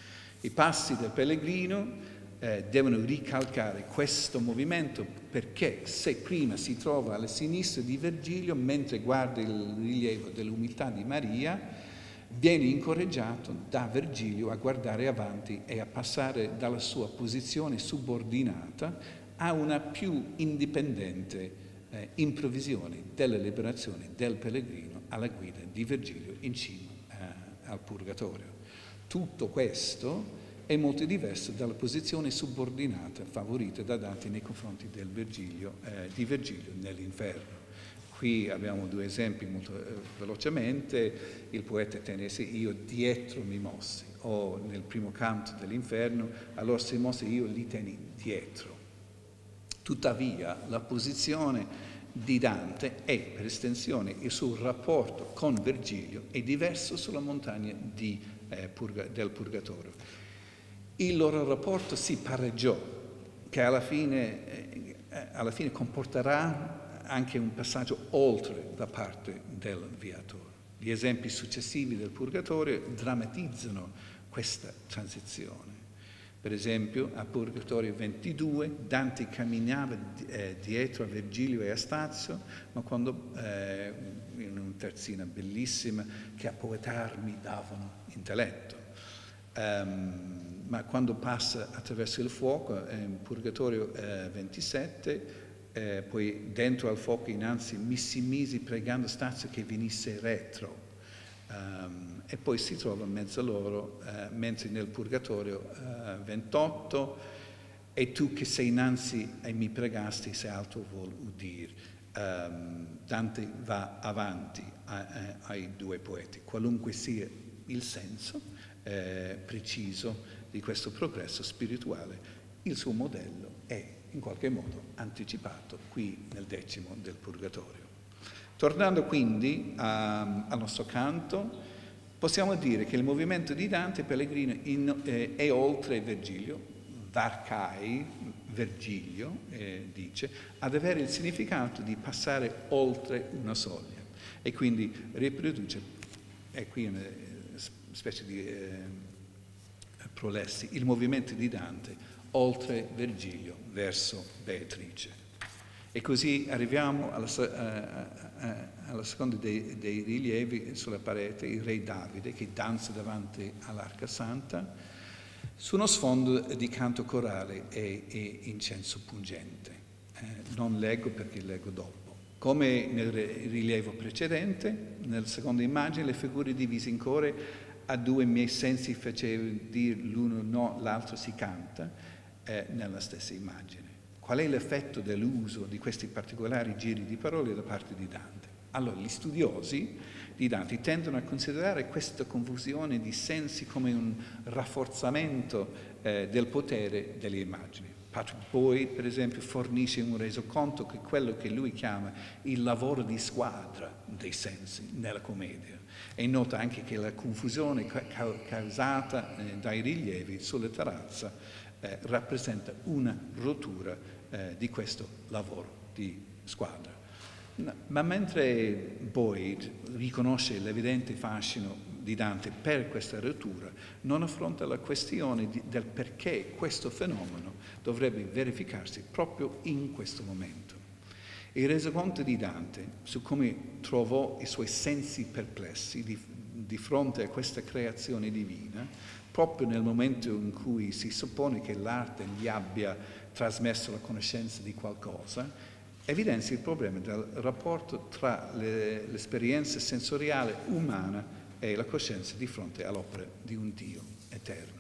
I passi del pellegrino eh, devono ricalcare questo movimento, perché se prima si trova alla sinistra di Virgilio, mentre guarda il rilievo dell'umiltà di Maria, viene incoraggiato da Virgilio a guardare avanti e a passare dalla sua posizione subordinata a una più indipendente eh, improvvisione della liberazione del pellegrino alla guida di Virgilio in cima eh, al Purgatorio. Tutto questo è molto diverso dalla posizione subordinata favorita da Dante nei confronti del Virgilio, eh, di Virgilio nell'inferno. Qui abbiamo due esempi molto eh, velocemente. Il poeta tenese io dietro mi mossi, o nel primo canto dell'inferno, allora si mosse io li tenni dietro. Tuttavia la posizione di Dante e per estensione il suo rapporto con Virgilio è diverso sulla montagna di, eh, Purga, del Purgatorio. Il loro rapporto si pareggiò, che alla fine, eh, alla fine comporterà anche un passaggio oltre da parte del viatore. Gli esempi successivi del Purgatorio drammatizzano questa transizione. Per esempio, a Purgatorio ventidue, Dante camminava eh, dietro a Virgilio e a Stazio, ma quando, eh, in una terzina bellissima, che a poetarmi davano intelletto. Um, ma quando passa attraverso il fuoco, eh, in Purgatorio eh, ventisette, eh, poi dentro al fuoco innanzi mi si misi pregando Stazio che venisse retro. Um, e poi si trova in mezzo a loro, uh, mentre nel Purgatorio uh, ventotto, e tu che sei innanzi e mi pregasti, se altro vuol udir. Um, Dante va avanti a, a, ai due poeti, qualunque sia il senso eh, preciso di questo progresso spirituale, il suo modello è in qualche modo anticipato qui nel decimo del Purgatorio. Tornando quindi a, al nostro canto, possiamo dire che il movimento di Dante Pellegrino in, eh, è oltre Virgilio, Varcai, Virgilio eh, dice, ad avere il significato di passare oltre una soglia e quindi riproduce, è qui una specie di eh, prolessi, il movimento di Dante oltre Virgilio verso Beatrice. E così arriviamo alla, alla, alla seconda dei, dei rilievi sulla parete, il re Davide che danza davanti all'Arca Santa su uno sfondo di canto corale e, e incenso pungente. Eh, non leggo perché leggo dopo. Come nel rilievo precedente, nella seconda immagine le figure divise in core a due miei sensi facevano dire l'uno no, l'altro si canta eh, nella stessa immagine. Qual è l'effetto dell'uso di questi particolari giri di parole da parte di Dante? Allora, gli studiosi di Dante tendono a considerare questa confusione di sensi come un rafforzamento eh, del potere delle immagini. Patrick Boyd, per esempio, fornisce un resoconto che è quello che lui chiama il lavoro di squadra dei sensi nella commedia. E nota anche che la confusione ca- causata eh, dai rilievi sulla terrazza Eh, rappresenta una rottura eh, di questo lavoro di squadra. Ma mentre Boyd riconosce l'evidente fascino di Dante per questa rottura, non affronta la questione di, del perché questo fenomeno dovrebbe verificarsi proprio in questo momento. Il resoconto di Dante su come trovò i suoi sensi perplessi di, di fronte a questa creazione divina, proprio nel momento in cui si suppone che l'arte gli abbia trasmesso la conoscenza di qualcosa, evidenzia il problema del rapporto tra le, l'esperienza sensoriale umana e la coscienza di fronte all'opera di un Dio eterno.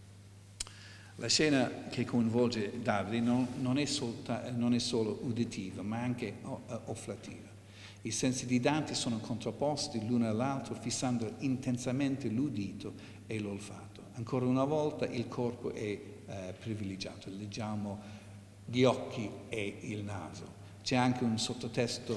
La scena che coinvolge Davide non, non, è, solta, non è solo uditiva, ma anche olfattiva. I sensi di Dante sono contrapposti l'uno all'altro, fissando intensamente l'udito e l'olfatto. Ancora una volta il corpo è eh, privilegiato, leggiamo gli occhi e il naso. C'è anche un sottotesto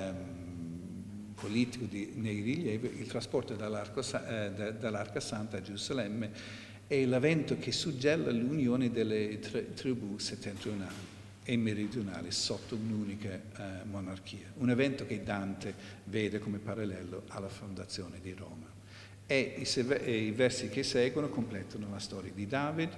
ehm, politico di, nei rilievi, il trasporto dall'Arca, eh, dall'Arca Santa a Gerusalemme è l'evento che suggella l'unione delle tre tribù settentrionali e meridionali sotto un'unica eh, monarchia, un evento che Dante vede come parallelo alla fondazione di Roma. E i, e i versi che seguono completano la storia di Davide.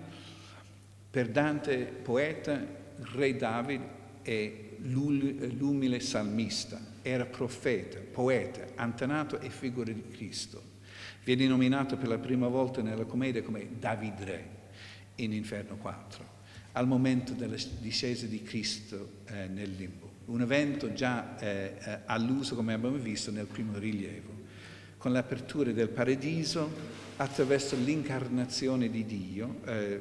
Per Dante, poeta, re Davide è l'umile salmista, era profeta, poeta, antenato e figura di Cristo. Viene nominato per la prima volta nella commedia come David Re in Inferno quattro, al momento della discesa di Cristo eh, nel limbo. Un evento già eh, alluso, come abbiamo visto, nel primo rilievo, con l'apertura del paradiso attraverso l'incarnazione di Dio, eh,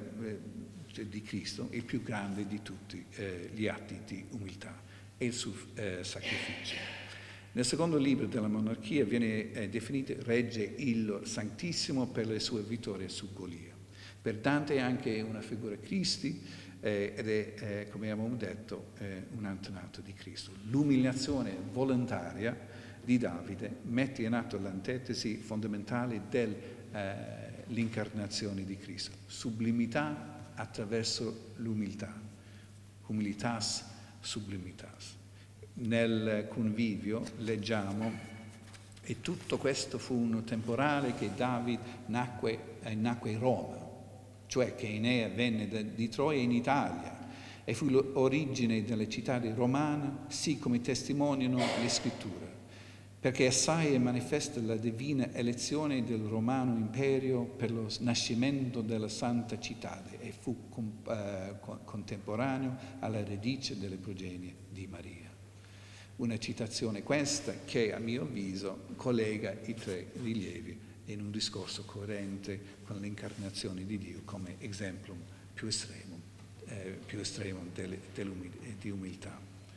di Cristo, il più grande di tutti eh, gli atti di umiltà e il suo eh, sacrificio. Nel secondo libro della monarchia viene eh, definito regge il Santissimo per le sue vittorie su Golia. Per Dante è anche una figura Cristi eh, ed è, eh, come abbiamo detto, eh, un antenato di Cristo. L'umiliazione volontaria di Davide mette in atto l'antitesi fondamentale dell'incarnazione eh, di Cristo. Sublimità attraverso l'umiltà, humilitas sublimitas. Nel convivio leggiamo e tutto questo fu un temporale che David nacque, eh, nacque in Roma, cioè che Enea venne da, di Troia in Italia e fu l'origine delle città romane, sì come testimoniano le scritture, perché assai è manifesta la divina elezione del romano imperio per lo nascimento della santa città e fu com, eh, contemporaneo alla radice delle progenie di Maria. Una citazione questa che, a mio avviso, collega i tre rilievi in un discorso coerente con l'incarnazione di Dio come esempio più estremo, eh, più estremo delle, di umiltà.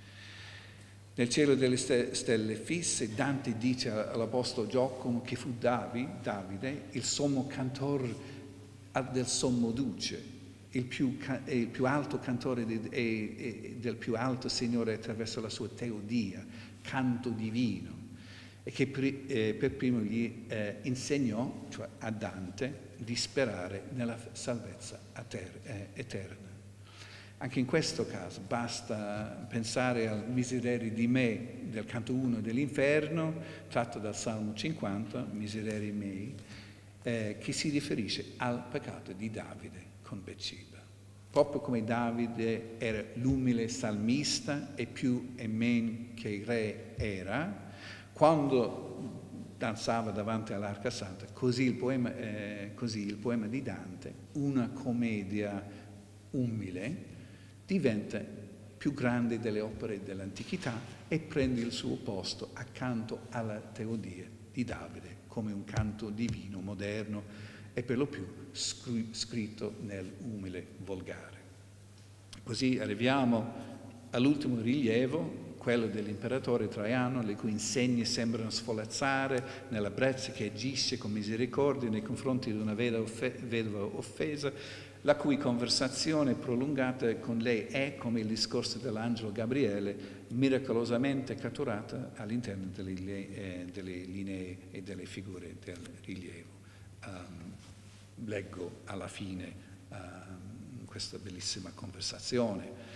Nel cielo delle stelle fisse, Dante dice all'Apostolo Giacomo che fu Davide il sommo cantor del sommo duce, il più, il più alto cantore de, e, del più alto Signore attraverso la sua teodia, canto divino, e che per, eh, per primo gli eh, insegnò, cioè a Dante, di sperare nella salvezza ater, eh, eterna. Anche in questo caso basta pensare al miserere di me del canto uno dell'Inferno, tratto dal Salmo cinquanta, miserere mei, eh, che si riferisce al peccato di Davide con Betsheba. Proprio come Davide era l'umile salmista e più e men che il re era, quando danzava davanti all'Arca Santa, così il poema, eh, così il poema di Dante, una commedia umile, diventa più grande delle opere dell'antichità e prende il suo posto accanto alla teodia di Davide come un canto divino, moderno e per lo più scritto nell'umile volgare. Così arriviamo all'ultimo rilievo, quello dell'imperatore Traiano, le cui insegne sembrano sfolazzare nella brezza che agisce con misericordia nei confronti di una vedova offesa, la cui conversazione prolungata con lei è, come il discorso dell'angelo Gabriele, miracolosamente catturata all'interno delle, eh, delle linee e delle figure del rilievo. Um, leggo alla fine um, questa bellissima conversazione.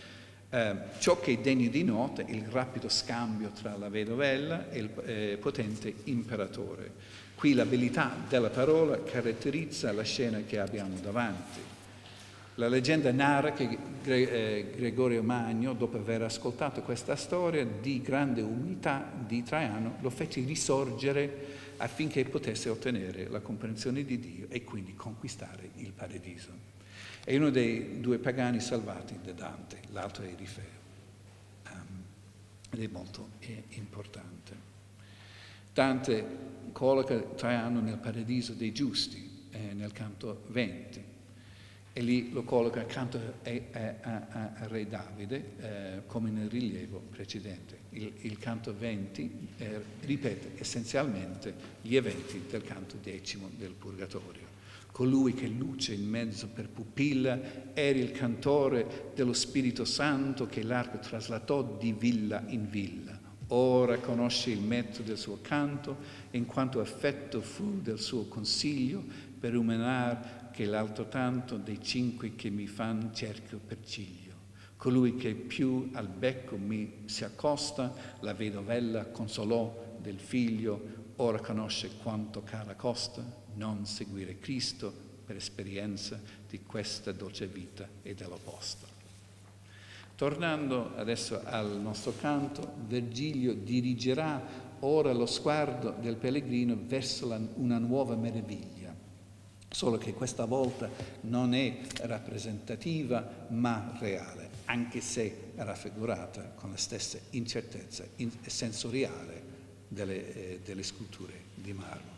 Eh, ciò che è degno di nota è il rapido scambio tra la vedovella e il eh, potente imperatore. Qui l'abilità della parola caratterizza la scena che abbiamo davanti. La leggenda narra che Gre- eh, Gregorio Magno, dopo aver ascoltato questa storia di grande umiltà di Traiano, lo fece risorgere affinché potesse ottenere la comprensione di Dio e quindi conquistare il paradiso. È uno dei due pagani salvati da Dante, l'altro è Erifeo, um, ed è molto è importante. Dante colloca Traiano nel paradiso dei giusti, eh, nel canto venti, e lì lo colloca accanto a, a, a, a Re Davide, eh, come nel rilievo precedente. Il, il canto venti eh, ripete essenzialmente gli eventi del canto decimo del Purgatorio. Colui che luce in mezzo per pupilla era il cantore dello Spirito Santo che l'arco traslatò di villa in villa. Ora conosce il mezzo del suo canto, in quanto affetto fu del suo consiglio, per umenar che l'altro tanto dei cinque che mi fan cerchio per ciglio. Colui che più al becco mi si accosta, la vedovella consolò del figlio, ora conosce quanto cara costa non seguire Cristo per esperienza di questa dolce vita e dell'opposta. Tornando adesso al nostro canto, Virgilio dirigerà ora lo sguardo del pellegrino verso la, una nuova meraviglia, solo che questa volta non è rappresentativa ma reale, anche se raffigurata con la stessa incertezza in, sensoriale delle, eh, delle sculture di marmo.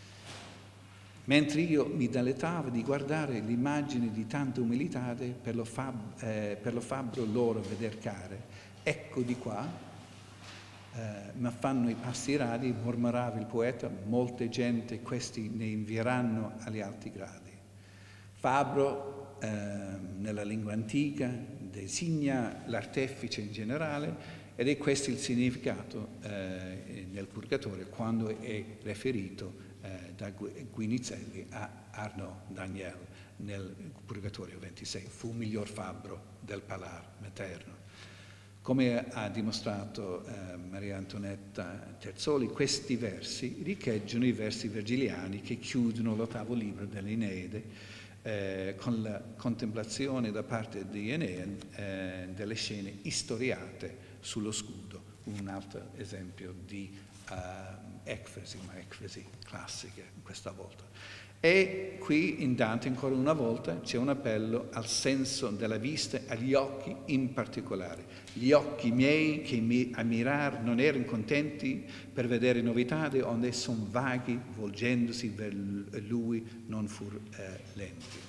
Mentre io mi dilettavo di guardare l'immagine di tanta umilità per lo, fab, eh, per lo fabbro loro veder care, ecco di qua, eh, ma fanno i passi radi, mormorava il poeta, molte gente questi ne invieranno agli alti gradi. Fabbro, eh, nella lingua antica, designa l'artefice in generale, ed è questo il significato eh, nel Purgatorio quando è riferito eh, da Guinizelli a Arnaud Daniel nel Purgatorio ventisei. Fu miglior fabbro del Palar materno. Come ha dimostrato eh, Maria Antonietta Terzoli, questi versi riecheggiano i versi virgiliani che chiudono l'ottavo libro dell'Eneide eh, con la contemplazione da parte di Enea eh, delle scene istoriate sullo scudo, un altro esempio di uh, ecfesi, ma ecfesi classiche questa volta. E qui in Dante ancora una volta c'è un appello al senso della vista, agli occhi in particolare. Gli occhi miei che mi a mirar non erano contenti per vedere novità, onde son vaghi, volgendosi ver lui non fur eh, lenti.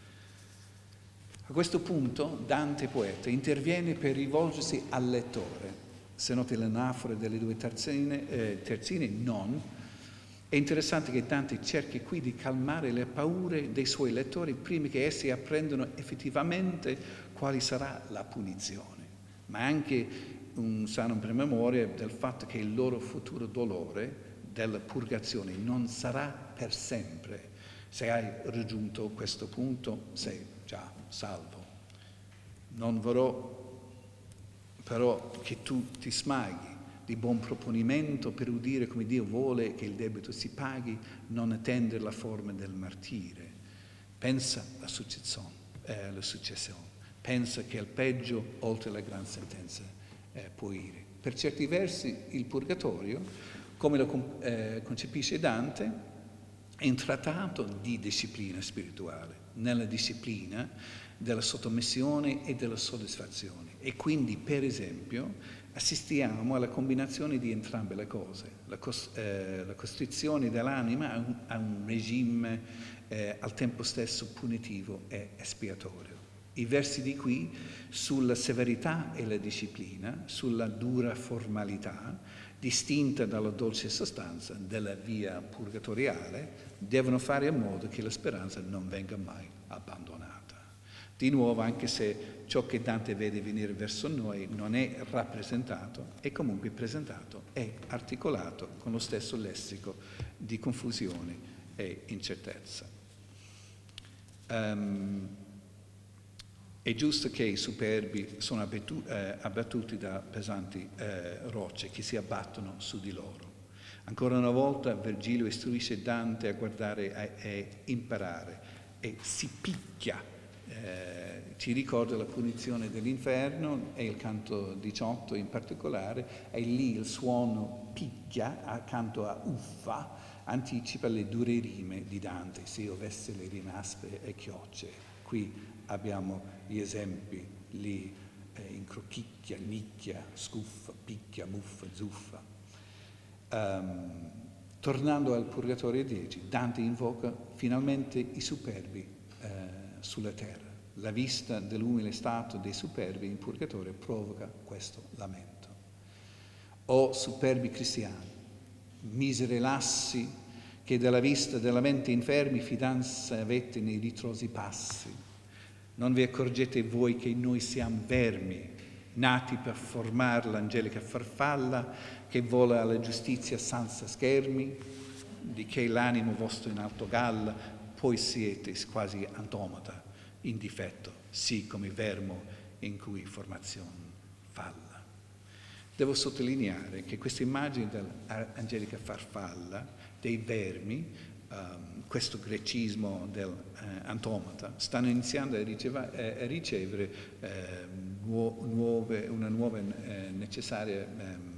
A questo punto Dante poeta interviene per rivolgersi al lettore. Se noti l'anafora delle due terzine, eh, terzine non. È interessante che Dante cerchi qui di calmare le paure dei suoi lettori prima che essi apprendano effettivamente quale sarà la punizione, ma anche un sano promemoria del fatto che il loro futuro dolore della purgazione non sarà per sempre. Se hai raggiunto questo punto sei già salvo. Non vorrò però che tu ti smaghi di buon proponimento per udire come Dio vuole che il debito si paghi, non attendere la forma del martire. Pensa alla successione, eh, alla successione. Pensa che al peggio, oltre la gran sentenza, eh, può ire. Per certi versi il purgatorio, come lo eh, concepisce Dante, è un trattato di disciplina spirituale, nella disciplina della sottomissione e della soddisfazione. E quindi, per esempio, assistiamo alla combinazione di entrambe le cose, la, cos- eh, la costrizione dell'anima a un, a un regime eh, al tempo stesso punitivo e espiatorio. I versi di qui sulla severità e la disciplina, sulla dura formalità, distinta dalla dolce sostanza della via purgatoriale, devono fare in modo che la speranza non venga mai abbandonata. Di nuovo, anche se ciò che Dante vede venire verso noi non è rappresentato, è comunque presentato e articolato con lo stesso lessico di confusione e incertezza. Um, È giusto che i superbi sono abbattu- eh, abbattuti da pesanti eh, rocce che si abbattono su di loro. Ancora una volta Virgilio istruisce Dante a guardare e imparare e si picchia. Eh, ci ricorda la punizione dell'inferno e il canto diciotto in particolare, e lì il suono picchia accanto a uffa anticipa le dure rime di Dante, se io avesse le rime aspre e chiocce. Qui abbiamo gli esempi lì, eh, incrochicchia, nicchia, scuffa, picchia, muffa, zuffa. Um, tornando al Purgatorio dieci, Dante invoca finalmente i superbi eh, sulla terra. La vista dell'umile stato dei superbi in Purgatorio provoca questo lamento. O superbi cristiani, miseri lassi, che della vista della mente infermi fidanza avete nei ritrosi passi. Non vi accorgete voi che noi siamo vermi, nati per formare l'angelica farfalla che vola alla giustizia senza schermi, di che l'animo vostro in alto galla, poi siete quasi automata, in difetto, sì come vermo in cui formazione falla. Devo sottolineare che questa immagine dell'angelica farfalla, dei vermi, Um, questo grecismo dell'antomata, uh, stanno iniziando a, riceva, eh, a ricevere eh, nuo, nuove, una nuova eh, necessaria um,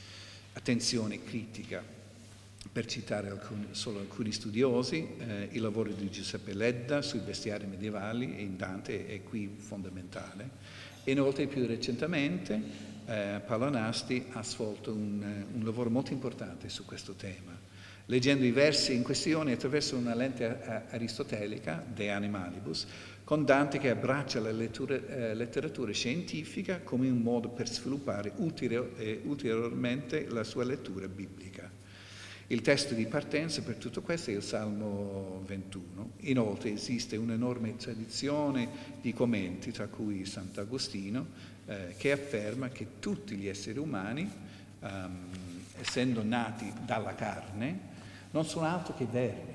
attenzione critica. Per citare alcuni, solo alcuni studiosi, eh, il lavoro di Giuseppe Ledda sui bestiari medievali in Dante è qui fondamentale. E inoltre più recentemente eh, Paolo Nasti ha svolto un, un lavoro molto importante su questo tema, leggendo i versi in questione attraverso una lente aristotelica, De Animalibus, con Dante che abbraccia la lettura, eh, letteratura scientifica come un modo per sviluppare ulterior, eh, ulteriormente la sua lettura biblica. Il testo di partenza per tutto questo è il Salmo ventuno. Inoltre esiste un'enorme tradizione di commenti, tra cui Sant'Agostino, eh, che afferma che tutti gli esseri umani, um, essendo nati dalla carne, non sono altro che vermi,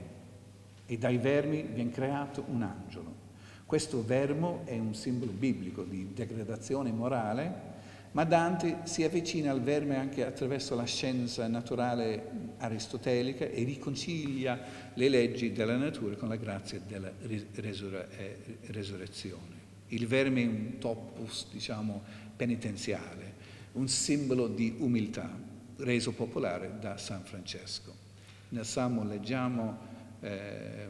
e dai vermi viene creato un angelo. Questo vermo è un simbolo biblico di degradazione morale, ma Dante si avvicina al verme anche attraverso la scienza naturale aristotelica e riconcilia le leggi della natura con la grazia della resur- eh, resurrezione. Il verme è un topos, diciamo, penitenziale, un simbolo di umiltà, reso popolare da San Francesco. Nel Salmo leggiamo eh,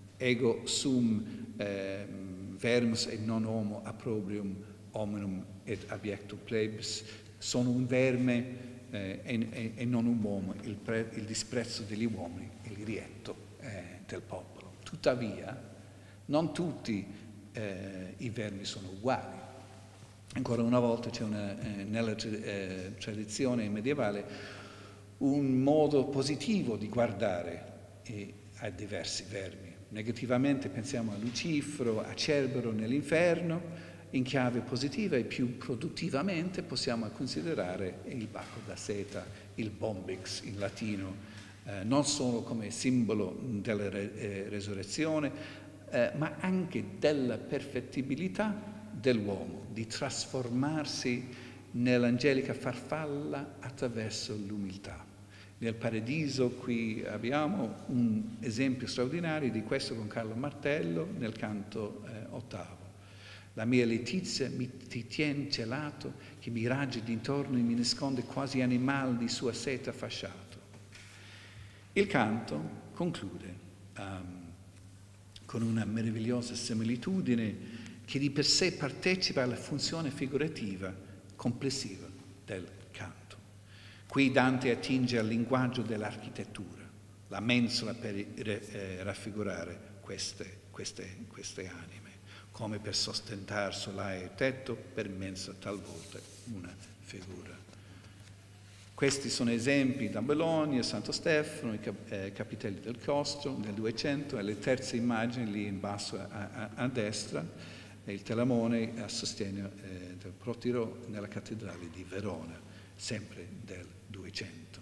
ego sum eh, vermus et non homo approbrium hominum et abiectum plebis, sono un verme eh, e, e non un uomo, il, pre, il disprezzo degli uomini, il rietto eh, del popolo. Tuttavia, non tutti eh, i vermi sono uguali. Ancora una volta c'è una, eh, nella eh, tradizione medievale un modo positivo di guardare eh, a diversi vermi. Negativamente pensiamo a Lucifero, a Cerbero nell'inferno. In chiave positiva e più produttivamente possiamo considerare il baco da seta, il bombix in latino, eh, non solo come simbolo della re- eh, resurrezione, eh, ma anche della perfettibilità dell'uomo, di trasformarsi nell'angelica farfalla attraverso l'umiltà. Nel Paradiso qui abbiamo un esempio straordinario di questo con Carlo Martello nel canto eh, ottavo. La mia letizia mi ti tien celato, che mi raggi d'intorno e mi nasconde quasi animal di sua seta fasciato. Il canto conclude um, con una meravigliosa similitudine che di per sé partecipa alla funzione figurativa complessiva del canto. Qui Dante attinge al linguaggio dell'architettura, la mensola per eh, raffigurare queste, queste, queste anime, come per sostentar solaio e tetto, per mensa talvolta una figura. Questi sono esempi da Bologna, Santo Stefano, i cap- eh, capitelli del Costro nel duecento, e le terze immagini lì in basso a, a, a destra, e il telamone a sostegno eh, del Protiro nella cattedrale di Verona, sempre del duecento.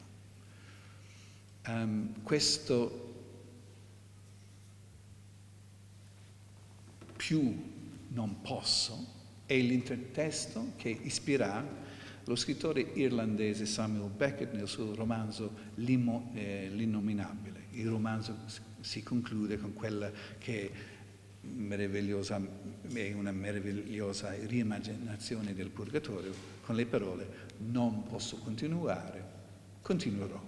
Um, questo più non posso, è l'intertesto che ispira lo scrittore irlandese Samuel Beckett nel suo romanzo L'Innominabile. Il romanzo si conclude con quella che è, meravigliosa, è una meravigliosa riimmaginazione del purgatorio, con le parole non posso continuare, continuerò.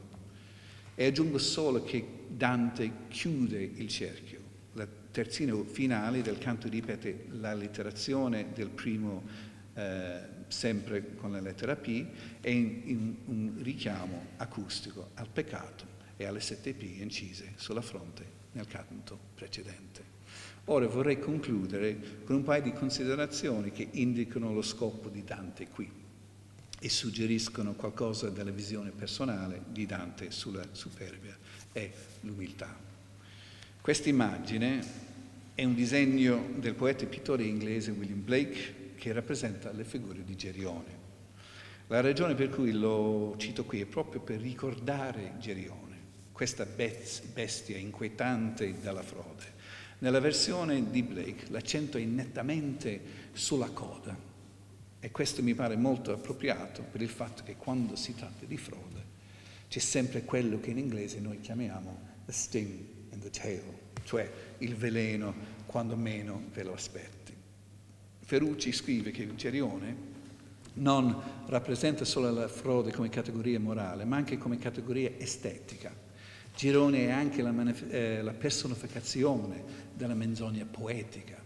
E aggiungo solo che Dante chiude il cerchio. La terzina finale del canto ripete l'allitterazione del primo, eh, sempre con la lettera P, e in, in un richiamo acustico al peccato e alle sette P incise sulla fronte nel canto precedente. Ora vorrei concludere con un paio di considerazioni che indicano lo scopo di Dante qui e suggeriscono qualcosa della visione personale di Dante sulla superbia e l'umiltà. Questa immagine è un disegno del poeta e pittore inglese William Blake che rappresenta le figure di Gerione. La ragione per cui lo cito qui è proprio per ricordare Gerione, questa bestia inquietante dalla frode. Nella versione di Blake l'accento è nettamente sulla coda. E questo mi pare molto appropriato per il fatto che quando si tratta di frode c'è sempre quello che in inglese noi chiamiamo the sting in the tail, cioè il veleno quando meno ve lo aspetti. Ferrucci scrive che Gerione non rappresenta solo la frode come categoria morale, ma anche come categoria estetica. Gerione è anche la, manif- eh, la personificazione della menzogna poetica,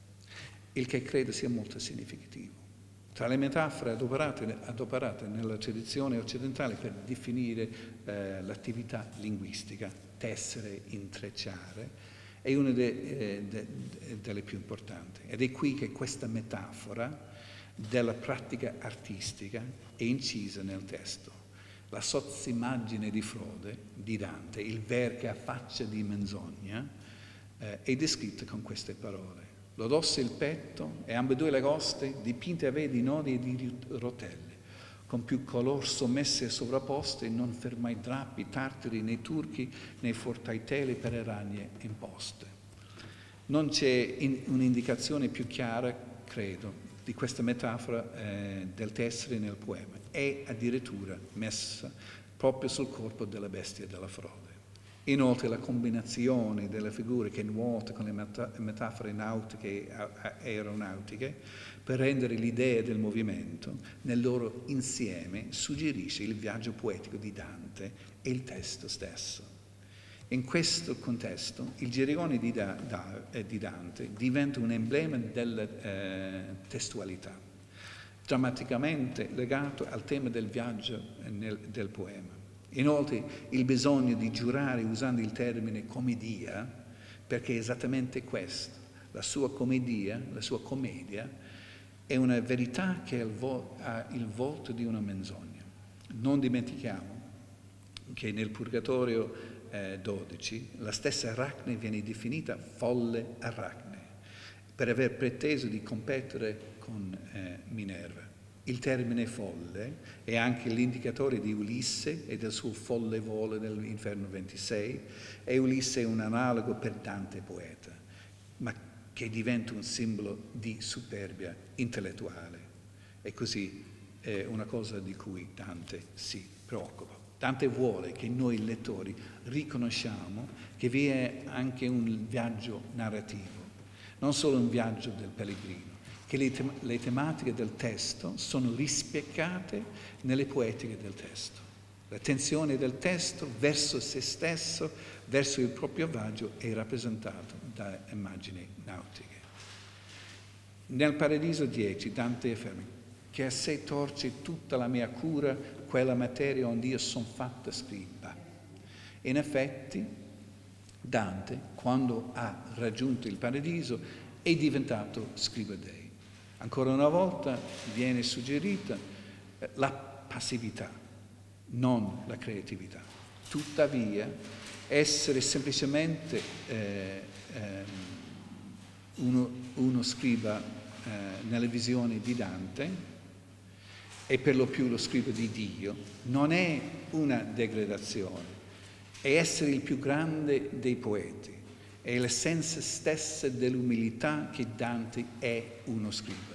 il che credo sia molto significativo. Tra le metafore adoperate, adoperate nella tradizione occidentale per definire eh, l'attività linguistica, tessere, intrecciare, è una de, eh, de, de, delle più importanti. Ed è qui che questa metafora della pratica artistica è incisa nel testo. La sozzimmagine di frode di Dante, il ver che ha faccia di menzogna, eh, è descritta con queste parole. L'odosse il petto e ambedue le coste dipinte ave di nodi e di rotelle, con più color sommesse e sovrapposte, non fermai drappi, tartari, né turchi, né fortai tele per aragne imposte. Non c'è in, un'indicazione più chiara, credo, di questa metafora eh, del tessere nel poema. È addirittura messa proprio sul corpo della bestia della frode. Inoltre la combinazione delle figure che nuota con le meta- metafore nautiche e aeronautiche per rendere l'idea del movimento nel loro insieme suggerisce il viaggio poetico di Dante e il testo stesso. In questo contesto il Gerione di, da, da, eh, di Dante diventa un emblema della eh, testualità, drammaticamente legato al tema del viaggio nel, del poema. Inoltre il bisogno di giurare usando il termine commedia, perché è esattamente questo, la sua commedia, la sua commedia, è una verità che ha il volto di una menzogna. Non dimentichiamo che nel Purgatorio eh, dodici la stessa Aracne viene definita folle Aracne, per aver preteso di competere con eh, Minerva. Il termine folle è anche l'indicatore di Ulisse e del suo folle volo nell'Inferno ventisei, e Ulisse è un analogo per Dante poeta, ma che diventa un simbolo di superbia intellettuale. E così è una cosa di cui Dante si preoccupa. Dante vuole che noi lettori riconosciamo che vi è anche un viaggio narrativo, non solo un viaggio del pellegrino, che le, tem- le tematiche del testo sono rispecchiate nelle poetiche del testo. L'attenzione del testo verso se stesso, verso il proprio viaggio, è rappresentato da immagini nautiche. Nel Paradiso dieci Dante afferma che a sé torce tutta la mia cura quella materia onde io son fatta scriba. In effetti Dante, quando ha raggiunto il Paradiso, è diventato scriba dei. Ancora una volta viene suggerita la passività, non la creatività. Tuttavia, essere semplicemente eh, eh, uno, uno scriba eh, nella visione di Dante, e per lo più lo scriba di Dio, non è una degradazione, è essere il più grande dei poeti, è l'essenza stessa dell'umiltà che Dante è uno scriba.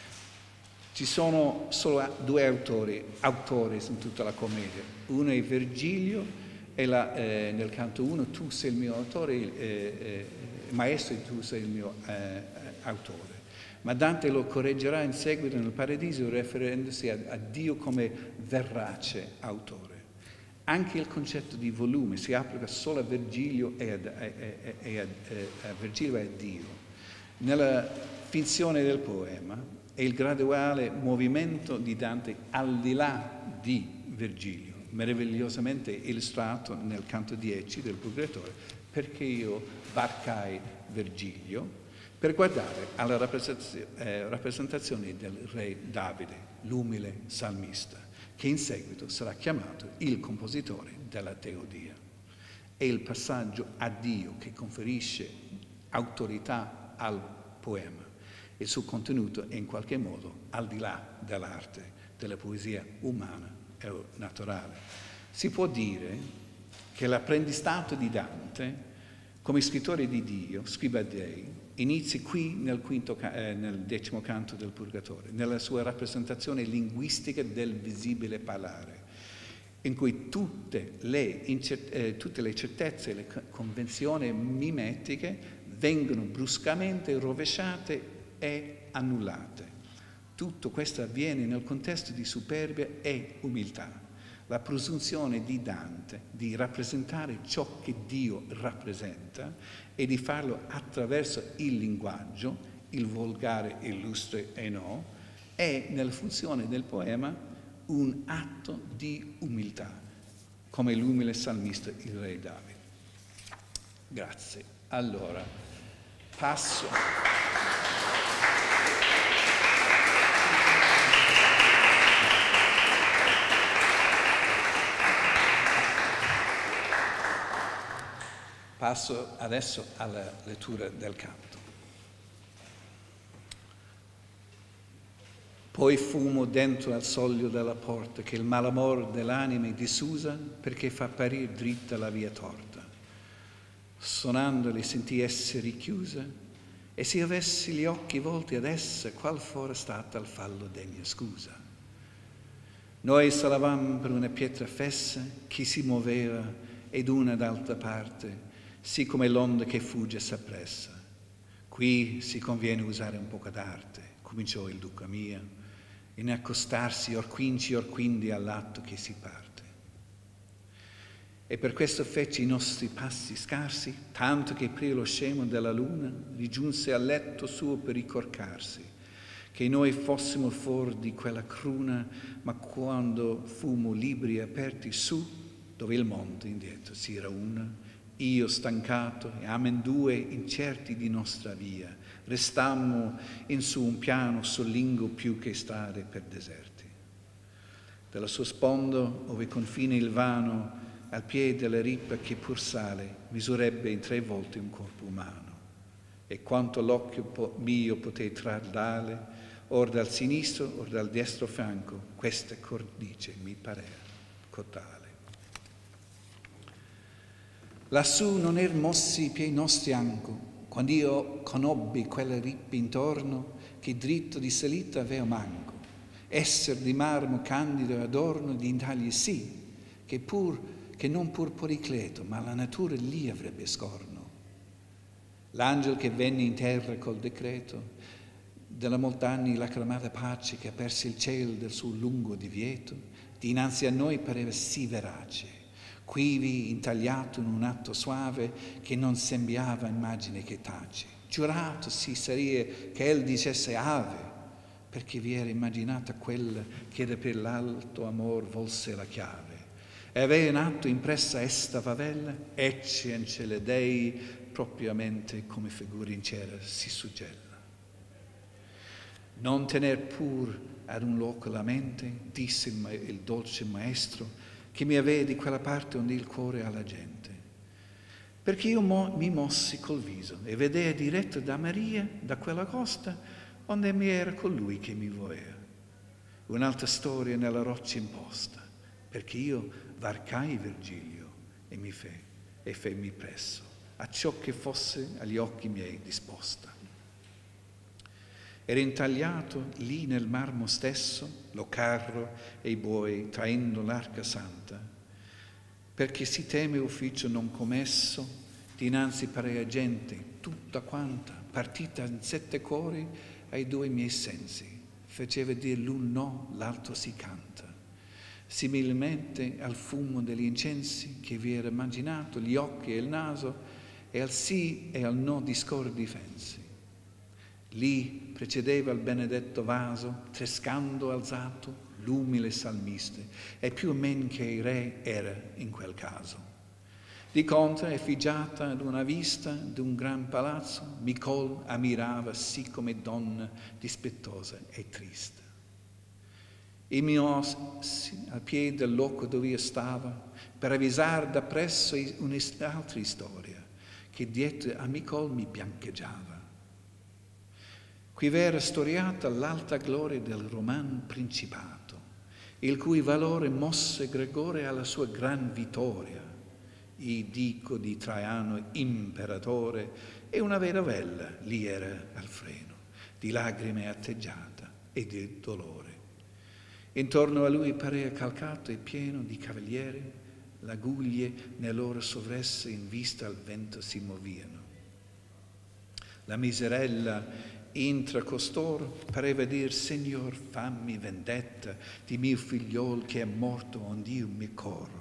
Ci sono solo due autori, autori in tutta la commedia. Uno è Virgilio e la, eh, nel canto uno tu sei il mio autore, eh, eh, maestro e tu sei il mio eh, autore. Ma Dante lo correggerà in seguito nel Paradiso riferendosi a, a Dio come verace autore. Anche il concetto di volume si applica solo a Virgilio e a, e, e a, a Virgilio e a Dio. Nella finzione del poema è il graduale movimento di Dante al di là di Virgilio, meravigliosamente illustrato nel canto dieci del Purgatorio, perché io varcai Virgilio per guardare alla rappresentazione, eh, rappresentazione del re Davide, l'umile salmista, che in seguito sarà chiamato il compositore della Teodia. È il passaggio a Dio che conferisce autorità al poema. Il suo contenuto è in qualche modo al di là dell'arte, della poesia umana e naturale. Si può dire che l'apprendistato di Dante, come scrittore di Dio, scriba Dei, inizia qui nel, quinto, eh, nel decimo canto del Purgatorio, nella sua rappresentazione linguistica del visibile parlare, in cui tutte le, eh, tutte le certezze e le convenzioni mimetiche vengono bruscamente rovesciate e annullate. Tutto questo avviene nel contesto di superbia e umiltà. La presunzione di Dante di rappresentare ciò che Dio rappresenta e di farlo attraverso il linguaggio, il volgare, illustre e no, è nella funzione del poema un atto di umiltà, come l'umile salmista il re Davide. Grazie. Allora, passo... Passo adesso alla lettura del canto. Poi fumo dentro al soglio della porta che il malamor dell'anima è disusa perché fa apparir dritta la via torta. Sonandole sentì essere richiusa e se avessi gli occhi volti ad essa qual fora stata al fallo degna scusa. Noi salavamo per una pietra fessa che si muoveva ed una d'altra parte sì come l'onda che fugge s'appressa. Qui si conviene usare un poco d'arte, cominciò il duca mia, in accostarsi or quinci or quindi all'atto che si parte. E per questo fece i nostri passi scarsi, tanto che pria lo scemo della luna rigiunse al letto suo per ricorcarsi, che noi fossimo fuori di quella cruna, ma quando fummo libri e aperti su, dove il monte indietro si rauna, io stancato e amendue incerti di nostra via, restammo in su un piano sollingo più che stare per deserti. Dalla sua sponda, ove confina il vano, al piede della ripa che pur sale, misurebbe in tre volte un corpo umano. E quanto l'occhio po- mio poté trardare, or dal sinistro, or dal destro fianco, questa cornice mi parea cotale. Lassù non er mossi i piedi nostri anco, quando io conobbi quella rippa intorno che dritto di salita aveva manco, esser di marmo candido e adorno di intagli sì, che, pur, che non pur Policleto, ma la natura lì avrebbe scorno. L'angelo che venne in terra col decreto della molt'anni lacramata pace che aperse il cielo del suo lungo divieto, dinanzi a noi pareva sì verace, quivi intagliato in un atto suave che non sembiava immagine che tace. Giurato si sarebbe che el dicesse ave, perché vi era immaginata quella che da per l'alto amor volse la chiave. E aveva in atto impressa esta favella, ecce ancelle dei propriamente come figura in cera si suggella. Non tener pur ad un loco la mente, disse il, ma- il dolce maestro, che mi aveva di quella parte onde il cuore alla gente. Perché io mo- mi mossi col viso e vedea diretto da Maria, da quella costa, onde mi era colui che mi voleva. Un'altra storia nella roccia imposta, perché io varcai Virgilio e mi fe, e femmi presso a ciò che fosse agli occhi miei disposta. Era intagliato lì nel marmo stesso lo carro e i buoi traendo l'arca santa, perché si teme ufficio non commesso, dinanzi parea gente tutta quanta, partita in sette cori ai due miei sensi, faceva dir l'un no, l'altro si canta. Similmente al fumo degli incensi che vi era immaginato, gli occhi e il naso, e al sì e al no discorre difensi. Lì precedeva il benedetto vaso, trescando alzato, l'umile salmiste, e più o men che il re era in quel caso. Di contro, effigiata ad una vista d'un gran palazzo, Micol ammirava sì come donna dispettosa e triste. E mi ossi al piede del loco dove io stava, per avvisar da presso un'altra storia, che dietro a Micol mi biancheggiava. Qui v'era storiata l'alta gloria del Roman Principato, il cui valore mosse Gregore alla sua gran vittoria, e dico di Traiano imperatore, e una vedovella lì era al freno, di lagrime atteggiata e di dolore. Intorno a lui parea calcato e pieno di cavalieri, le guglie nell'ora sovresse in vista al vento si moviano. La miserella intra costoro pareva dir: Signor, fammi vendetta di mio figliol che è morto ond'io mi corro.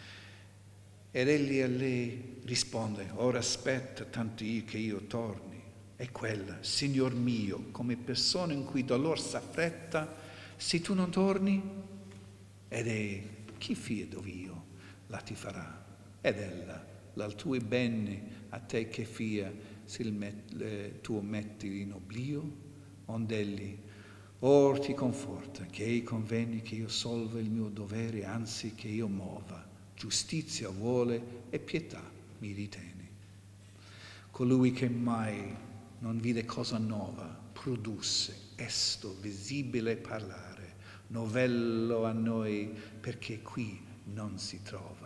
Ed egli a lei risponde: ora aspetta tanto io che io torni. E quella: Signor mio, come persona in cui dolor s'affretta, se tu non torni, ed è chi fido io la ti farà? Ed ella, l'al tuo bene a te che fia, se il met, tuo metti in oblio, ond'egli, or ti conforta, che ei conveni che io solva il mio dovere, anzi che io mova, giustizia vuole e pietà mi ritiene. Colui che mai non vide cosa nuova, produsse esto visibile parlare, novello a noi perché qui non si trova.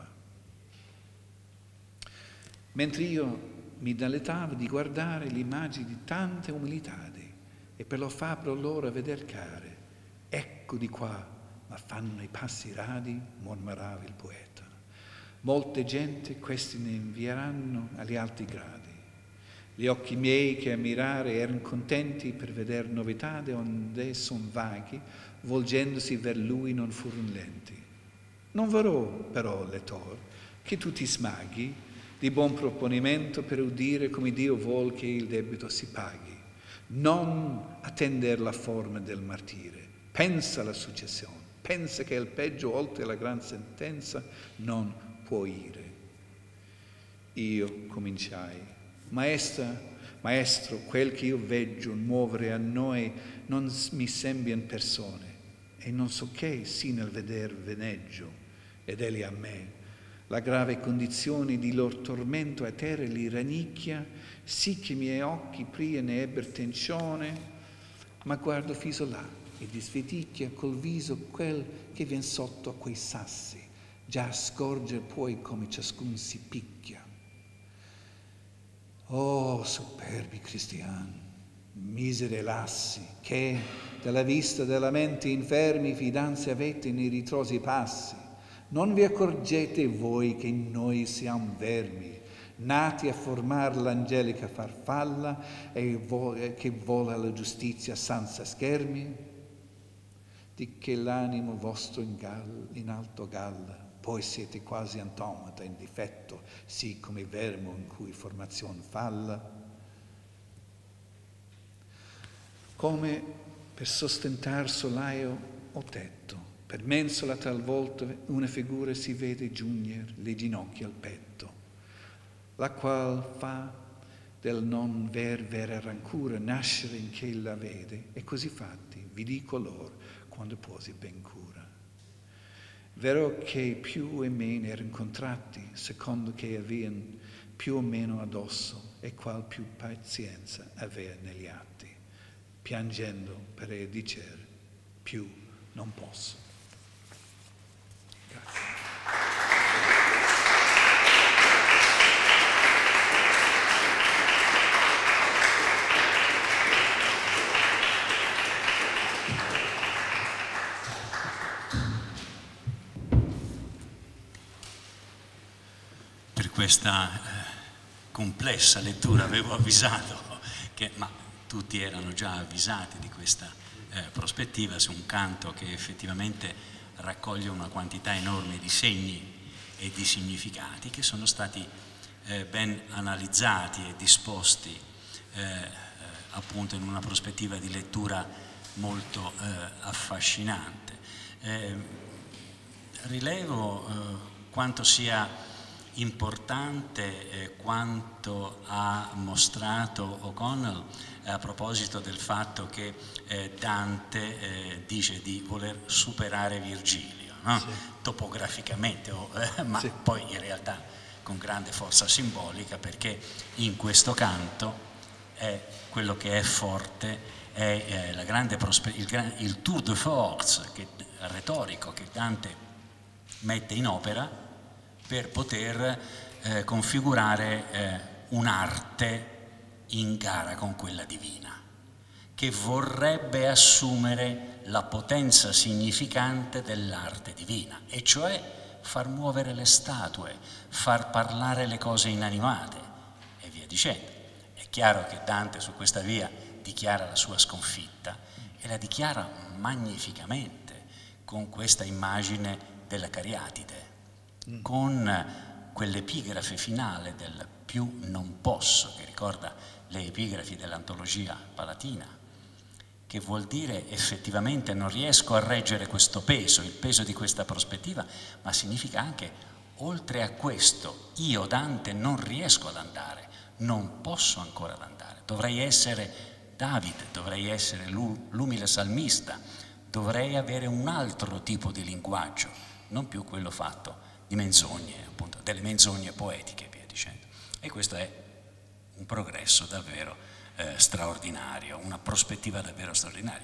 Mentre io mi dilettavo di guardare l'immagine di tante umilitadi e per lo fabbro loro a veder care, ecco di qua, ma fanno i passi radi, mormorava il poeta. Molte gente questi ne invieranno agli alti gradi. Gli occhi miei che a mirare erano contenti per veder novità onde son vaghi, volgendosi ver lui non furono lenti. Non vorrò però, lettor, che tu ti smaghi di buon proponimento per udire come Dio vuol che il debito si paghi. Non attender la forma del martire, pensa alla successione, pensa che il peggio oltre la gran sentenza non può ire. Io cominciai: Maestra, maestro, quel che io veggio muovere a noi non mi sembian persone, e non so che sì nel veder veneggio, ed egli a me. La grave condizione di lor tormento a terra li rannicchia, sì che i miei occhi pria ne ebber tensione, ma guardo fiso là e disveticchia col viso quel che vien sotto a quei sassi, già scorger poi come ciascun si picchia. Oh, superbi cristiani, miseri lassi, che dalla vista della mente infermi fidanze avete nei ritrosi passi, non vi accorgete voi che noi siamo vermi, nati a formar l'angelica farfalla e vo- che vola la giustizia senza schermi? Di che l'animo vostro in, gall- in alto galla, poi siete quasi automata in difetto, sì come vermo in cui formazione falla. Come per sostentar solaio o tetto, per mensola talvolta una figura si vede giugner le ginocchia al petto, la qual fa del non ver vera rancura nascere in che la vede, e così fatti vi dico lor quando posi ben cura. Vero che più e meno erano contratti, secondo che aveano più o meno addosso, e qual più pazienza aveva negli atti, piangendo per dicer più non posso. Grazie. questa eh, complessa lettura. Avevo avvisato, che, ma tutti erano già avvisati di questa eh, prospettiva, su un canto che effettivamente raccoglie una quantità enorme di segni e di significati che sono stati eh, ben analizzati e disposti eh, appunto in una prospettiva di lettura molto eh, affascinante. Eh, rilevo eh, quanto sia importante eh, quanto ha mostrato O'Connell eh, a proposito del fatto che eh, Dante eh, dice di voler superare Virgilio, no? Sì. Topograficamente, oh, eh, ma sì. Poi in realtà con grande forza simbolica, perché in questo canto è quello che è forte, è eh, la grande il, il tour de force che, retorico che Dante mette in opera per poter eh, configurare eh, un'arte in gara con quella divina, che vorrebbe assumere la potenza significante dell'arte divina, e cioè far muovere le statue, far parlare le cose inanimate e via dicendo. È chiaro che Dante su questa via dichiara la sua sconfitta e la dichiara magnificamente con questa immagine della Cariatide, mm. con quell'epigrafe finale del più non posso, che ricorda le epigrafi dell'antologia palatina, che vuol dire effettivamente non riesco a reggere questo peso, il peso di questa prospettiva, ma significa anche oltre a questo io Dante non riesco ad andare, non posso ancora ad andare, dovrei essere Davide, dovrei essere l'umile salmista, dovrei avere un altro tipo di linguaggio, non più quello fatto di menzogne, appunto, delle menzogne poetiche e via dicendo. E questo è un progresso davvero eh, straordinario, una prospettiva davvero straordinaria.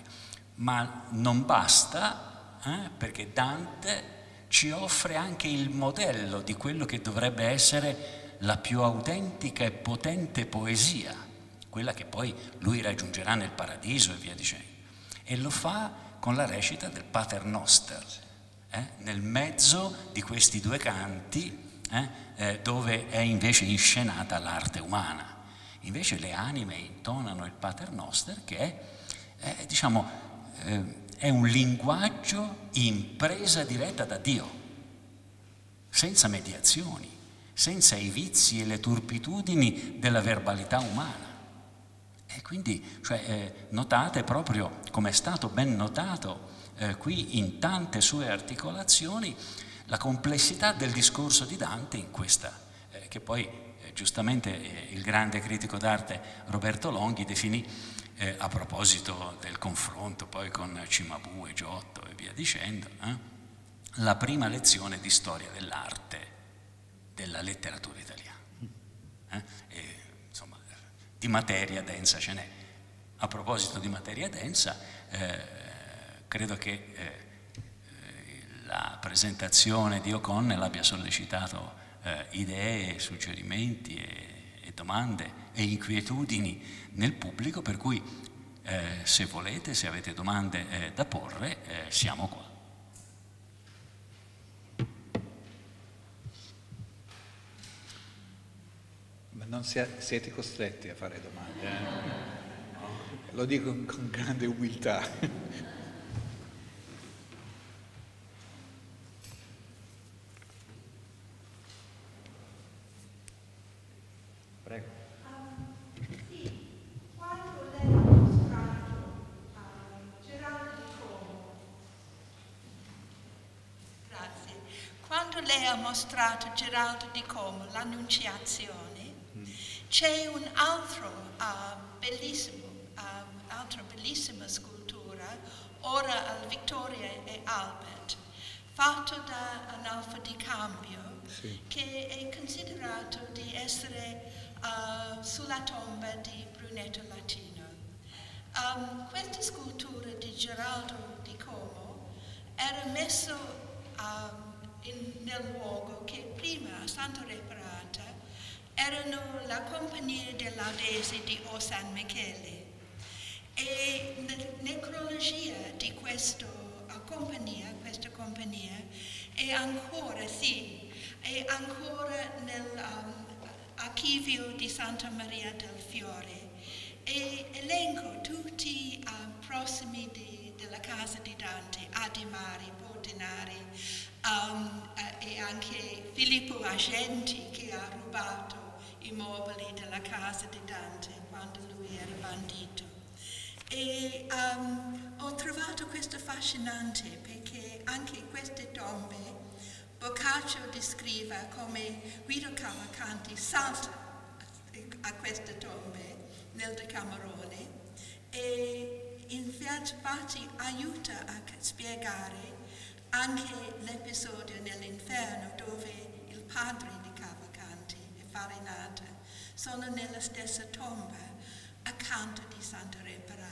Ma non basta, eh, perché Dante ci offre anche il modello di quello che dovrebbe essere la più autentica e potente poesia, quella che poi lui raggiungerà nel paradiso e via dicendo. E lo fa con la recita del Pater Noster, eh, nel mezzo di questi due canti, eh, eh, dove è invece inscenata l'arte umana. Invece le anime intonano il Pater Noster, che è, è, diciamo, eh, è un linguaggio in presa diretta da Dio, senza mediazioni, senza i vizi e le turpitudini della verbalità umana. E quindi, cioè, eh, notate proprio, come è stato ben notato eh, qui in tante sue articolazioni, la complessità del discorso di Dante in questa, eh, che poi eh, giustamente eh, il grande critico d'arte Roberto Longhi definì, eh, a proposito del confronto poi con Cimabue, Giotto e via dicendo, eh, la prima lezione di storia dell'arte della letteratura italiana. Eh? E, insomma, di materia densa ce n'è. A proposito di materia densa, eh, credo che eh, la presentazione di O'Connell abbia sollecitato eh, idee, suggerimenti e, e domande e inquietudini nel pubblico, per cui eh, se volete, se avete domande eh, da porre, eh, siamo qua. Ma non siete costretti a fare domande, eh? Lo dico con grande umiltà. Lei ha mostrato Geraldo di Como, l'Annunciazione, mm. c'è un altro uh, bellissimo, uh, altra bellissima scultura, ora al Victoria e Albert, fatto da Analfa di Cambio, sì. che è considerato di essere uh, sulla tomba di Brunetto Latino. Um, questa scultura di Geraldo di Como era messa um, In, nel luogo che prima, a Santa Reparata, erano la compagnia dell'Audesi di O San Michele. E la necrologia di questa compagnia, questa compagnia è ancora, sì, e ancora nell'archivio um, di Santa Maria del Fiore, e elenco tutti i uh, prossimi di, della casa di Dante, Adimari, Portinari, um, uh, e anche Filippo Argenti, che ha rubato i mobili della casa di Dante quando lui era bandito. E um, ho trovato questo affascinante perché anche queste tombe Boccaccio descrive come Guido Cavalcanti salta a queste tombe nel Decamerone e infatti aiuta a spiegare anche l'episodio nell'inferno dove il padre di Cavalcanti e Farinata sono nella stessa tomba accanto di Santa Reparata.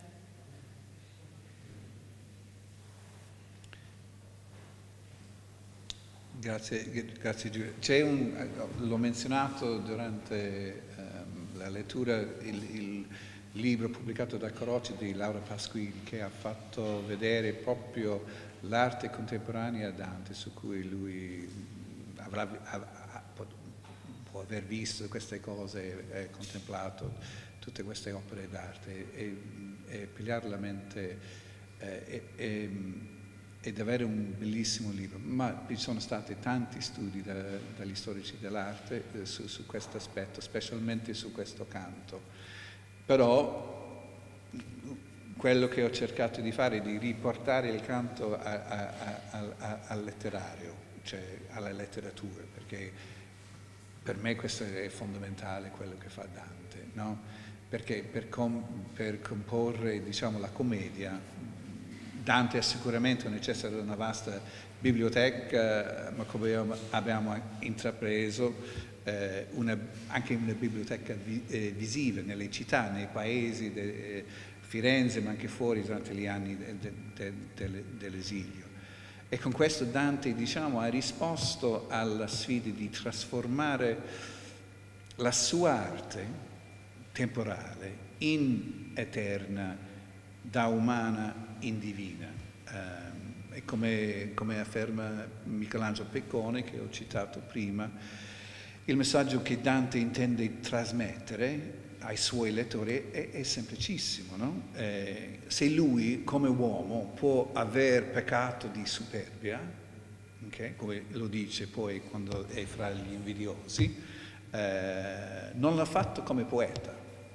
Grazie, grazie Giulia. C'è un, l'ho menzionato durante um, la lettura, il, il libro pubblicato da Carocci di Laura Pasquini, che ha fatto vedere proprio l'arte contemporanea a Dante, su cui lui avrà, ha, può aver visto queste cose, eh, contemplato tutte queste opere d'arte e, e pigliare la mente eh, e, e, ed avere un bellissimo libro, ma ci sono stati tanti studi da, dagli storici dell'arte eh, su, su questo aspetto, specialmente su questo canto. Però quello che ho cercato di fare è di riportare il canto a, a, a, a, al letterario, cioè alla letteratura, perché per me questo è fondamentale, quello che fa Dante, no? Perché per, com, per comporre, diciamo, la commedia, Dante ha sicuramente necessita di una vasta biblioteca, ma come abbiamo intrapreso, eh, una, anche una biblioteca vi, eh, visiva nelle città, nei paesi, de, eh, Firenze, ma anche fuori durante gli anni de, de, de, de, dell'esilio. E con questo Dante, diciamo, ha risposto alla sfida di trasformare la sua arte temporale in eterna, da umana in divina. Um, e come, come afferma Michelangelo Peccone, che ho citato prima, il messaggio che Dante intende trasmettere ai suoi lettori è, è semplicissimo, no? Eh, se lui, come uomo, può aver peccato di superbia, okay? Come lo dice poi quando è fra gli invidiosi, eh, non l'ha fatto come poeta.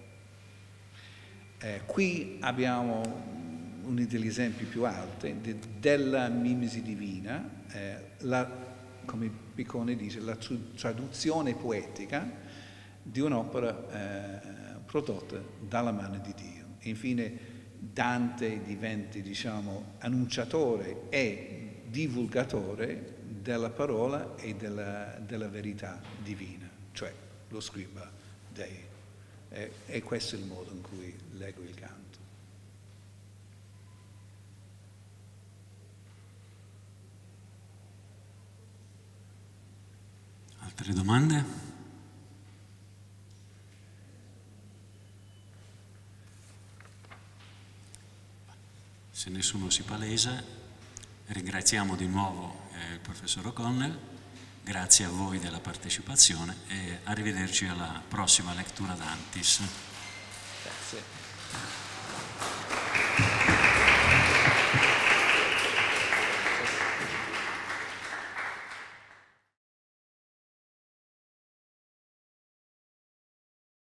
Eh, qui abbiamo uno degli esempi più alti de, della mimesi divina, eh, la, come Piccone dice, la traduzione poetica di un'opera eh, prodotta dalla mano di Dio. E infine Dante diventa, diciamo, annunciatore e divulgatore della parola e della, della verità divina, cioè lo scriba Dei. E, e questo è il modo in cui leggo il canto. Altre domande? Se nessuno si palesa, ringraziamo di nuovo eh, il professor O'Connell, grazie a voi della partecipazione e arrivederci alla prossima lettura d'Antis. Grazie.